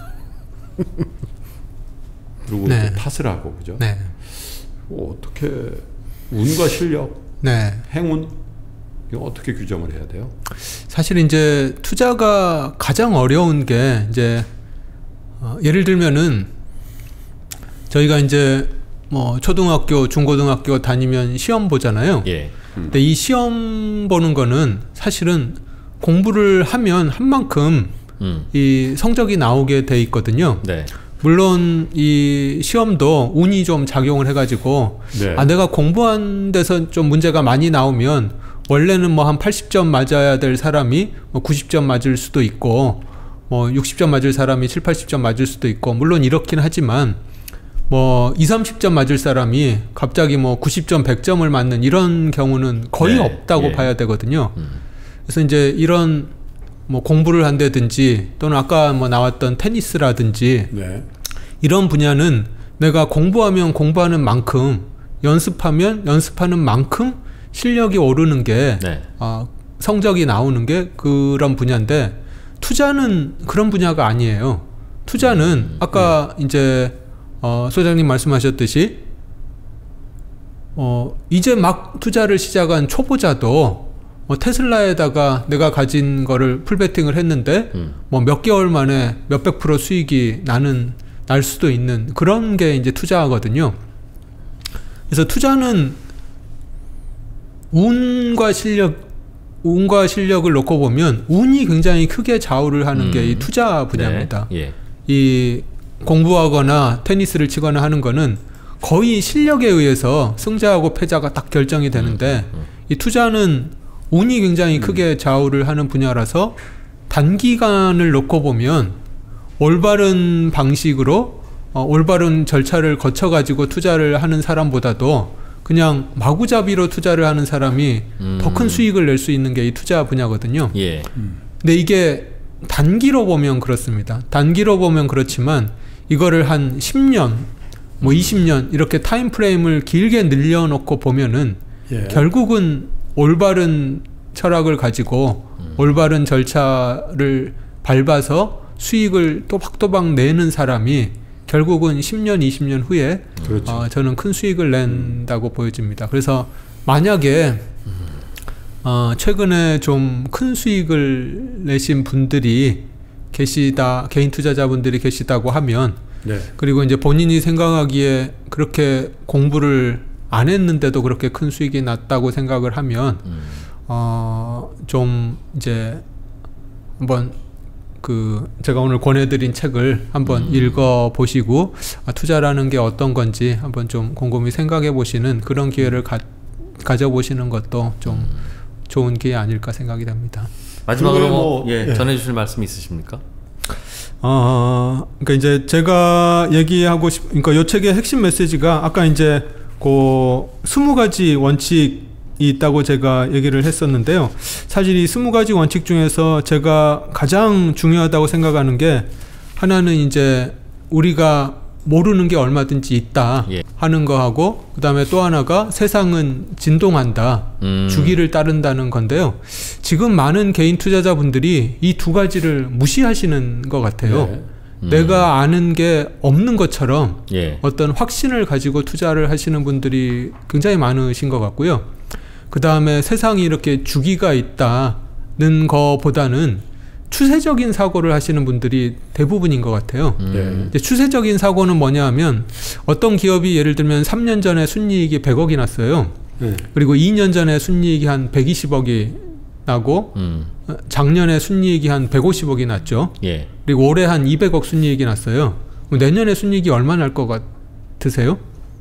그리고 네. 탓을 하고 그죠? 네. 뭐 어떻게 운과 실력, 네. 행운 이거 어떻게 규정을 해야 돼요? 사실 이제 투자가 가장 어려운 게 이제 어, 예를 들면은 저희가 이제 뭐 초등학교, 중고등학교 다니면 시험 보잖아요. 예. 음. 근데 이 시험 보는 거는 사실은 공부를 하면 한 만큼 음. 이 성적이 나오게 돼 있거든요. 네. 물론 이 시험도 운이 좀 작용을 해가지고 네. 아 내가 공부한 데서 좀 문제가 많이 나오면 원래는 뭐 한 팔십 점 맞아야 될 사람이 뭐 구십 점 맞을 수도 있고 뭐 육십 점 맞을 사람이 칠, 팔십 점 맞을 수도 있고 물론 이렇긴 하지만 뭐 이십, 삼십 점 맞을 사람이 갑자기 뭐 구십 점, 백 점을 맞는 이런 경우는 거의 네. 없다고 예. 봐야 되거든요. 음. 그래서 이제 이런 뭐 공부를 한다든지 또는 아까 뭐 나왔던 테니스라든지 네. 이런 분야는 내가 공부하면 공부하는 만큼 연습하면 연습하는 만큼 실력이 오르는 게 네. 어, 성적이 나오는 게 그런 분야인데 투자는 그런 분야가 아니에요. 투자는 음, 아까 네. 이제 어, 소장님 말씀하셨듯이 어, 이제 막 투자를 시작한 초보자도 뭐 테슬라에다가 내가 가진 거를 풀베팅을 했는데 음. 뭐 몇 개월 만에 몇백 프로 수익이 나는 날 수도 있는 그런 게 이제 투자거든요. 그래서 투자는 운과 실력, 운과 실력을 놓고 보면 운이 굉장히 크게 좌우를 하는 음. 게 이 투자 분야입니다. 네. 예. 이 공부하거나 테니스를 치거나 하는 거는 거의 실력에 의해서 승자하고 패자가 딱 결정이 되는데 음. 음. 이 투자는 운이 굉장히 음. 크게 좌우를 하는 분야라서 단기간을 놓고 보면 올바른 방식으로 어, 올바른 절차를 거쳐가지고 투자를 하는 사람보다도 그냥 마구잡이로 투자를 하는 사람이 음. 더 큰 수익을 낼 수 있는 게 이 투자 분야거든요. 예. 음. 근데 이게 단기로 보면 그렇습니다. 단기로 보면 그렇지만 이거를 한 십 년, 뭐 이십 년 이렇게 타임 프레임을 길게 늘려놓고 보면은 예. 결국은 올바른 철학을 가지고 음. 올바른 절차를 밟아서 수익을 또박또박 내는 사람이 결국은 십 년, 이십 년 후에 그렇죠. 어, 저는 큰 수익을 낸다고 음. 보여집니다. 그래서 만약에 음. 어, 최근에 좀 큰 수익을 내신 분들이 계시다, 개인 투자자분들이 계시다고 하면 네. 그리고 이제 본인이 생각하기에 그렇게 공부를 안 했는데도 그렇게 큰 수익이 났다고 생각을 하면 음. 어, 좀 이제 한번 그 제가 오늘 권해드린 책을 한번 음. 읽어 보시고 아, 투자라는 게 어떤 건지 한번 좀 곰곰이 생각해 보시는 그런 기회를 가, 가져보시는 것도 좀 음. 좋은 기회 아닐까 생각이 됩니다. 마지막으로 뭐, 예, 예. 전해주실 말씀 있으십니까? 어, 그러니까 이제 제가 얘기하고 싶, 그러니까 이 책의 핵심 메시지가 아까 이제 그 스무 가지 원칙이 있다고 제가 얘기를 했었는데요. 사실 이 스무 가지 원칙 중에서 제가 가장 중요하다고 생각하는 게 하나는 이제 우리가 모르는 게 얼마든지 있다 예. 하는 거하고 그 다음에 또 하나가 세상은 진동한다 음. 주기를 따른다는 건데요. 지금 많은 개인 투자자분들이 이 두 가지를 무시하시는 것 같아요. 예. 음. 내가 아는 게 없는 것처럼 예. 어떤 확신을 가지고 투자를 하시는 분들이 굉장히 많으신 것 같고요. 그 다음에 세상이 이렇게 주기가 있다는 거보다는 추세적인 사고를 하시는 분들이 대부분인 것 같아요. 음. 이제 추세적인 사고는 뭐냐 하면 어떤 기업이 예를 들면 삼 년 전에 순이익이 백억이 났어요. 네. 그리고 이 년 전에 순이익이 한 백이십억이 나고 음. 작년에 순이익이 한 백오십억이 났죠. 예. 그리고 올해 한 이백억 순이익이 났어요. 내년에 순이익이 얼마 날 것 같으세요?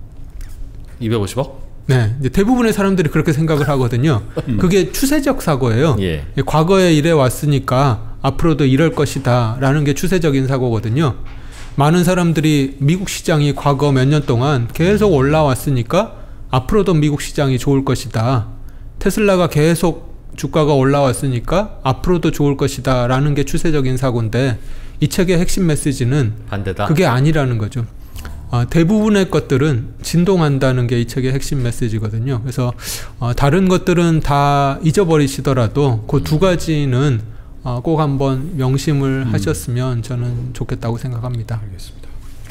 이백오십억? 네, 이제 대부분의 사람들이 그렇게 생각을 하거든요. 음. 그게 추세적 사고예요. 예. 과거에 이래 왔으니까 앞으로도 이럴 것이다 라는 게 추세적인 사고거든요. 많은 사람들이 미국 시장이 과거 몇 년 동안 계속 올라왔으니까 앞으로도 미국 시장이 좋을 것이다. 테슬라가 계속 주가가 올라왔으니까 앞으로도 좋을 것이다 라는 게 추세적인 사고인데 이 책의 핵심 메시지는 반대다. 그게 아니라는 거죠. 어, 대부분의 것들은 진동한다는 게 이 책의 핵심 메시지거든요. 그래서 어, 다른 것들은 다 잊어버리시더라도 그 두 가지는 어, 꼭 한번 명심을 음. 하셨으면 저는 좋겠다고 생각합니다. 알겠습니다.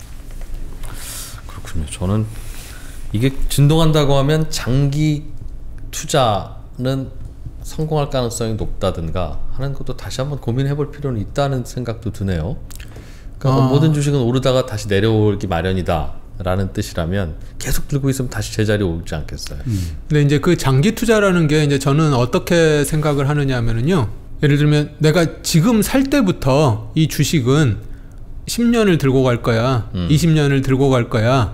그렇군요. 저는 이게 진동한다고 하면 장기 투자는 성공할 가능성이 높다든가 하는 것도 다시 한번 고민해 볼 필요는 있다는 생각도 드네요. 그러니까 어. 모든 주식은 오르다가 다시 내려오기 마련이다 라는 뜻이라면 계속 들고 있으면 다시 제자리에 오지 않겠어요. 음. 근데 이제 그 장기 투자라는 게 이제 저는 어떻게 생각을 하느냐 하면은요. 예를 들면 내가 지금 살 때부터 이 주식은 십 년을 들고 갈 거야. 음. 이십 년을 들고 갈 거야.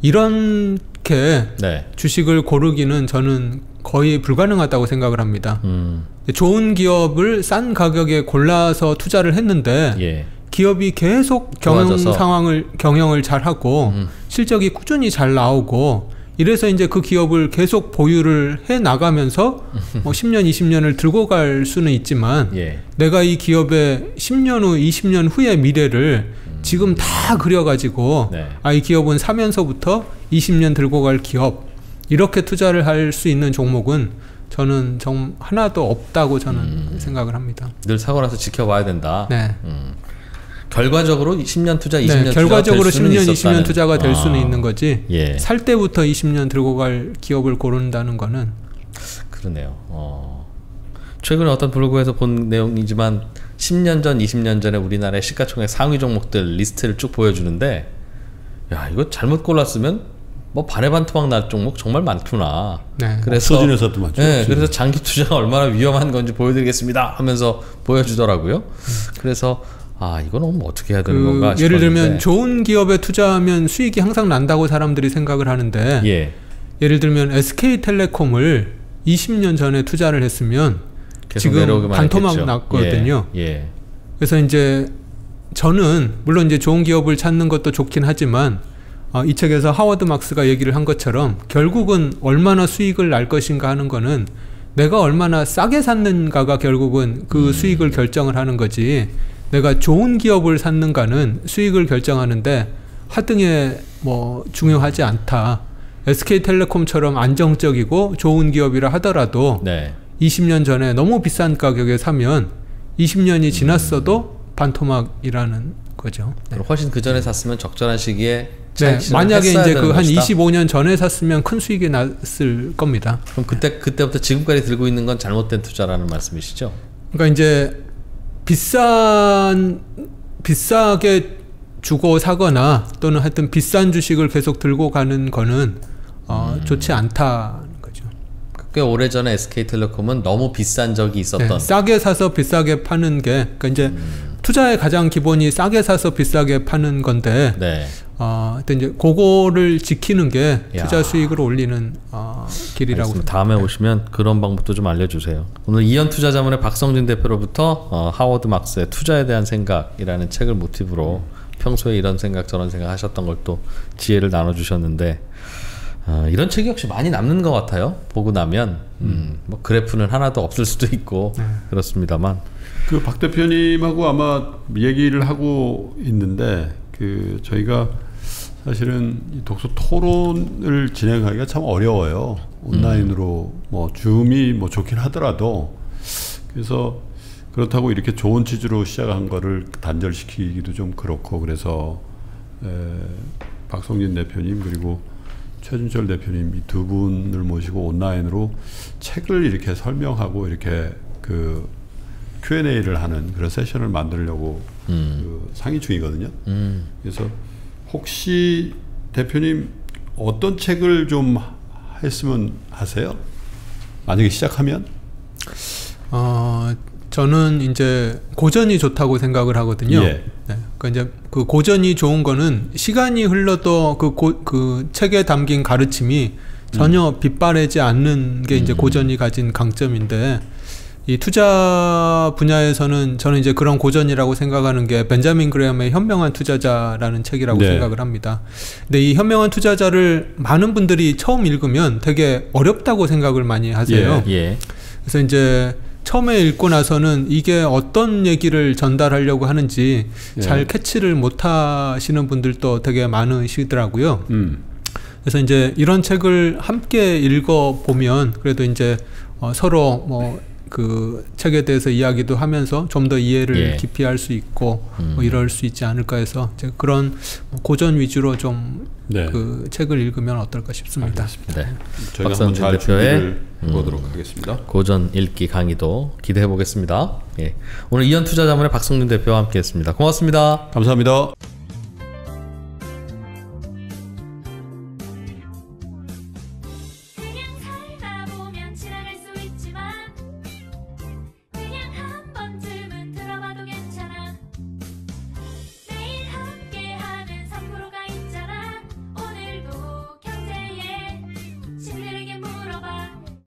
이렇게 네. 주식을 고르기는 저는 거의 불가능하다고 생각을 합니다. 음. 좋은 기업을 싼 가격에 골라서 투자를 했는데 예. 기업이 계속 경영 좋아져서. 상황을 경영을 잘 하고 음. 실적이 꾸준히 잘 나오고 이래서 이제 그 기업을 계속 보유를 해 나가면서 뭐 십 년, 이십 년을 들고 갈 수는 있지만 예. 내가 이 기업의 십 년 후, 이십 년 후의 미래를 음. 지금 다 그려가지고 네. 아, 이 기업은 사면서부터 이십 년 들고 갈 기업 이렇게 투자를 할 수 있는 종목은 저는 좀 하나도 없다고 저는 음. 생각을 합니다. 늘 사고 나서 지켜봐야 된다. 네. 음. 결과적으로 십 년 투자, 이십 년 네, 투자 결과적으로 될 수는 십 년, 있었다는. 이십 년 투자가 될 아. 수는 있는 거지. 예. 살 때부터 이십 년 들고 갈 기업을 고른다는 거는 그러네요. 어. 최근에 어떤 블로그에서 본 내용이지만 십 년 전, 이십 년 전에 우리나라의 시가총액 상위 종목들 리스트를 쭉 보여주는데 야 이거 잘못 골랐으면 뭐 반의 반 토막 날 종목 정말 많구나. 네. 그래서 없어진 맞죠. 네, 그래서 장기 투자가 얼마나 위험한 건지 보여드리겠습니다 하면서 보여주더라고요. 음. 그래서 아 이건 어떻게 해야 되는 그 건가 싶었는데 예를 들면 좋은 기업에 투자하면 수익이 항상 난다고 사람들이 생각을 하는데 예. 예를 들면 에스케이텔레콤을 이십 년 전에 투자를 했으면 지금 반토막 했겠죠. 났거든요. 예. 예. 그래서 이제 저는 물론 이제 좋은 기업을 찾는 것도 좋긴 하지만 어, 이 책에서 하워드 막스가 얘기를 한 것처럼 결국은 얼마나 수익을 날 것인가 하는 거는 내가 얼마나 싸게 샀는가가 결국은 그 음. 수익을 결정을 하는 거지. 내가 좋은 기업을 샀는가는 수익을 결정하는데 하등에 뭐 중요하지 않다. 에스케이텔레콤처럼 안정적이고 좋은 기업이라 하더라도 네. 이십 년 전에 너무 비싼 가격에 사면 이십 년이 지났어도 음. 반토막이라는 거죠. 네. 훨씬 그 전에 샀으면 적절한 시기에 네, 만약에 이제 그 한 이십오 년 전에 샀으면 큰 수익이 났을 겁니다. 그럼 그때 네. 그때부터 지금까지 들고 있는 건 잘못된 투자라는 말씀이시죠? 그러니까 이제 비싼 비싸게 주고 사거나 또는 하여튼 비싼 주식을 계속 들고 가는 거는 어, 음. 좋지 않다는 거죠. 꽤 오래전에 에스케이텔레콤은 너무 비싼 적이 있었던. 네, 싸게 사서 비싸게 파는 게 그러니까 이제 음. 투자의 가장 기본이 싸게 사서 비싸게 파는 건데 네. 어, 이제 그거를 지키는 게 투자 야. 수익을 올리는 어, 길이라고 알겠습니다. 다음에 네. 오시면 그런 방법도 좀 알려주세요. 오늘 이현투자자문의 박성진 대표로부터 어, 하워드 막스의 투자에 대한 생각이라는 책을 모티브로 음. 평소에 이런 생각 저런 생각 하셨던 걸 또 지혜를 나눠주셨는데 어, 이런 책이 역시 많이 남는 것 같아요. 보고 나면 음, 뭐 그래프는 하나도 없을 수도 있고 네. 그렇습니다만 그 박 대표님하고 아마 얘기를 하고 있는데 그 저희가 사실은 이 독서 토론을 진행하기가 참 어려워요. 온라인으로 음. 뭐 줌이 뭐 좋긴 하더라도 그래서 그렇다고 이렇게 좋은 취지로 시작한 거를 단절시키기도 좀 그렇고 그래서 에, 박성진 대표님 그리고 최준철 대표님 이 두 분을 모시고 온라인으로 책을 이렇게 설명하고 이렇게 그 큐 앤 에이를 하는 그런 세션을 만들려고 음. 그 상의 중이거든요. 음. 그래서 혹시 대표님 어떤 책을 좀 했으면 하세요? 만약에 시작하면? 어, 저는 이제 고전이 좋다고 생각을 하거든요. 예. 네. 그러니까 이제 그 고전이 좋은 거는 시간이 흘러도 그, 고, 그 책에 담긴 가르침이 전혀 음. 빗바래지 않는 게 이제 음. 고전이 가진 강점인데 이 투자 분야에서는 저는 이제 그런 고전이라고 생각하는 게 벤자민 그레엄의 현명한 투자자라는 책이라고 네. 생각을 합니다. 근데 이 현명한 투자자를 많은 분들이 처음 읽으면 되게 어렵다고 생각을 많이 하세요. 예. 예. 그래서 이제 처음에 읽고 나서는 이게 어떤 얘기를 전달하려고 하는지 예. 잘 캐치를 못 하시는 분들도 되게 많으시더라고요. 음. 그래서 이제 이런 책을 함께 읽어보면 그래도 이제 어 서로 뭐 그 책에 대해서 이야기도 하면서 좀 더 이해를 예. 깊이 할 수 있고 음. 뭐 이럴 수 있지 않을까 해서 제가 그런 고전 위주로 좀 그 네. 책을 읽으면 어떨까 싶습니다. 네. 저희가 한번 잘 준비를 해보도록 음. 하겠습니다. 고전 읽기 강의도 기대해 보겠습니다. 예. 오늘 이현투자자문의 박성진 대표와 함께했습니다. 고맙습니다. 감사합니다.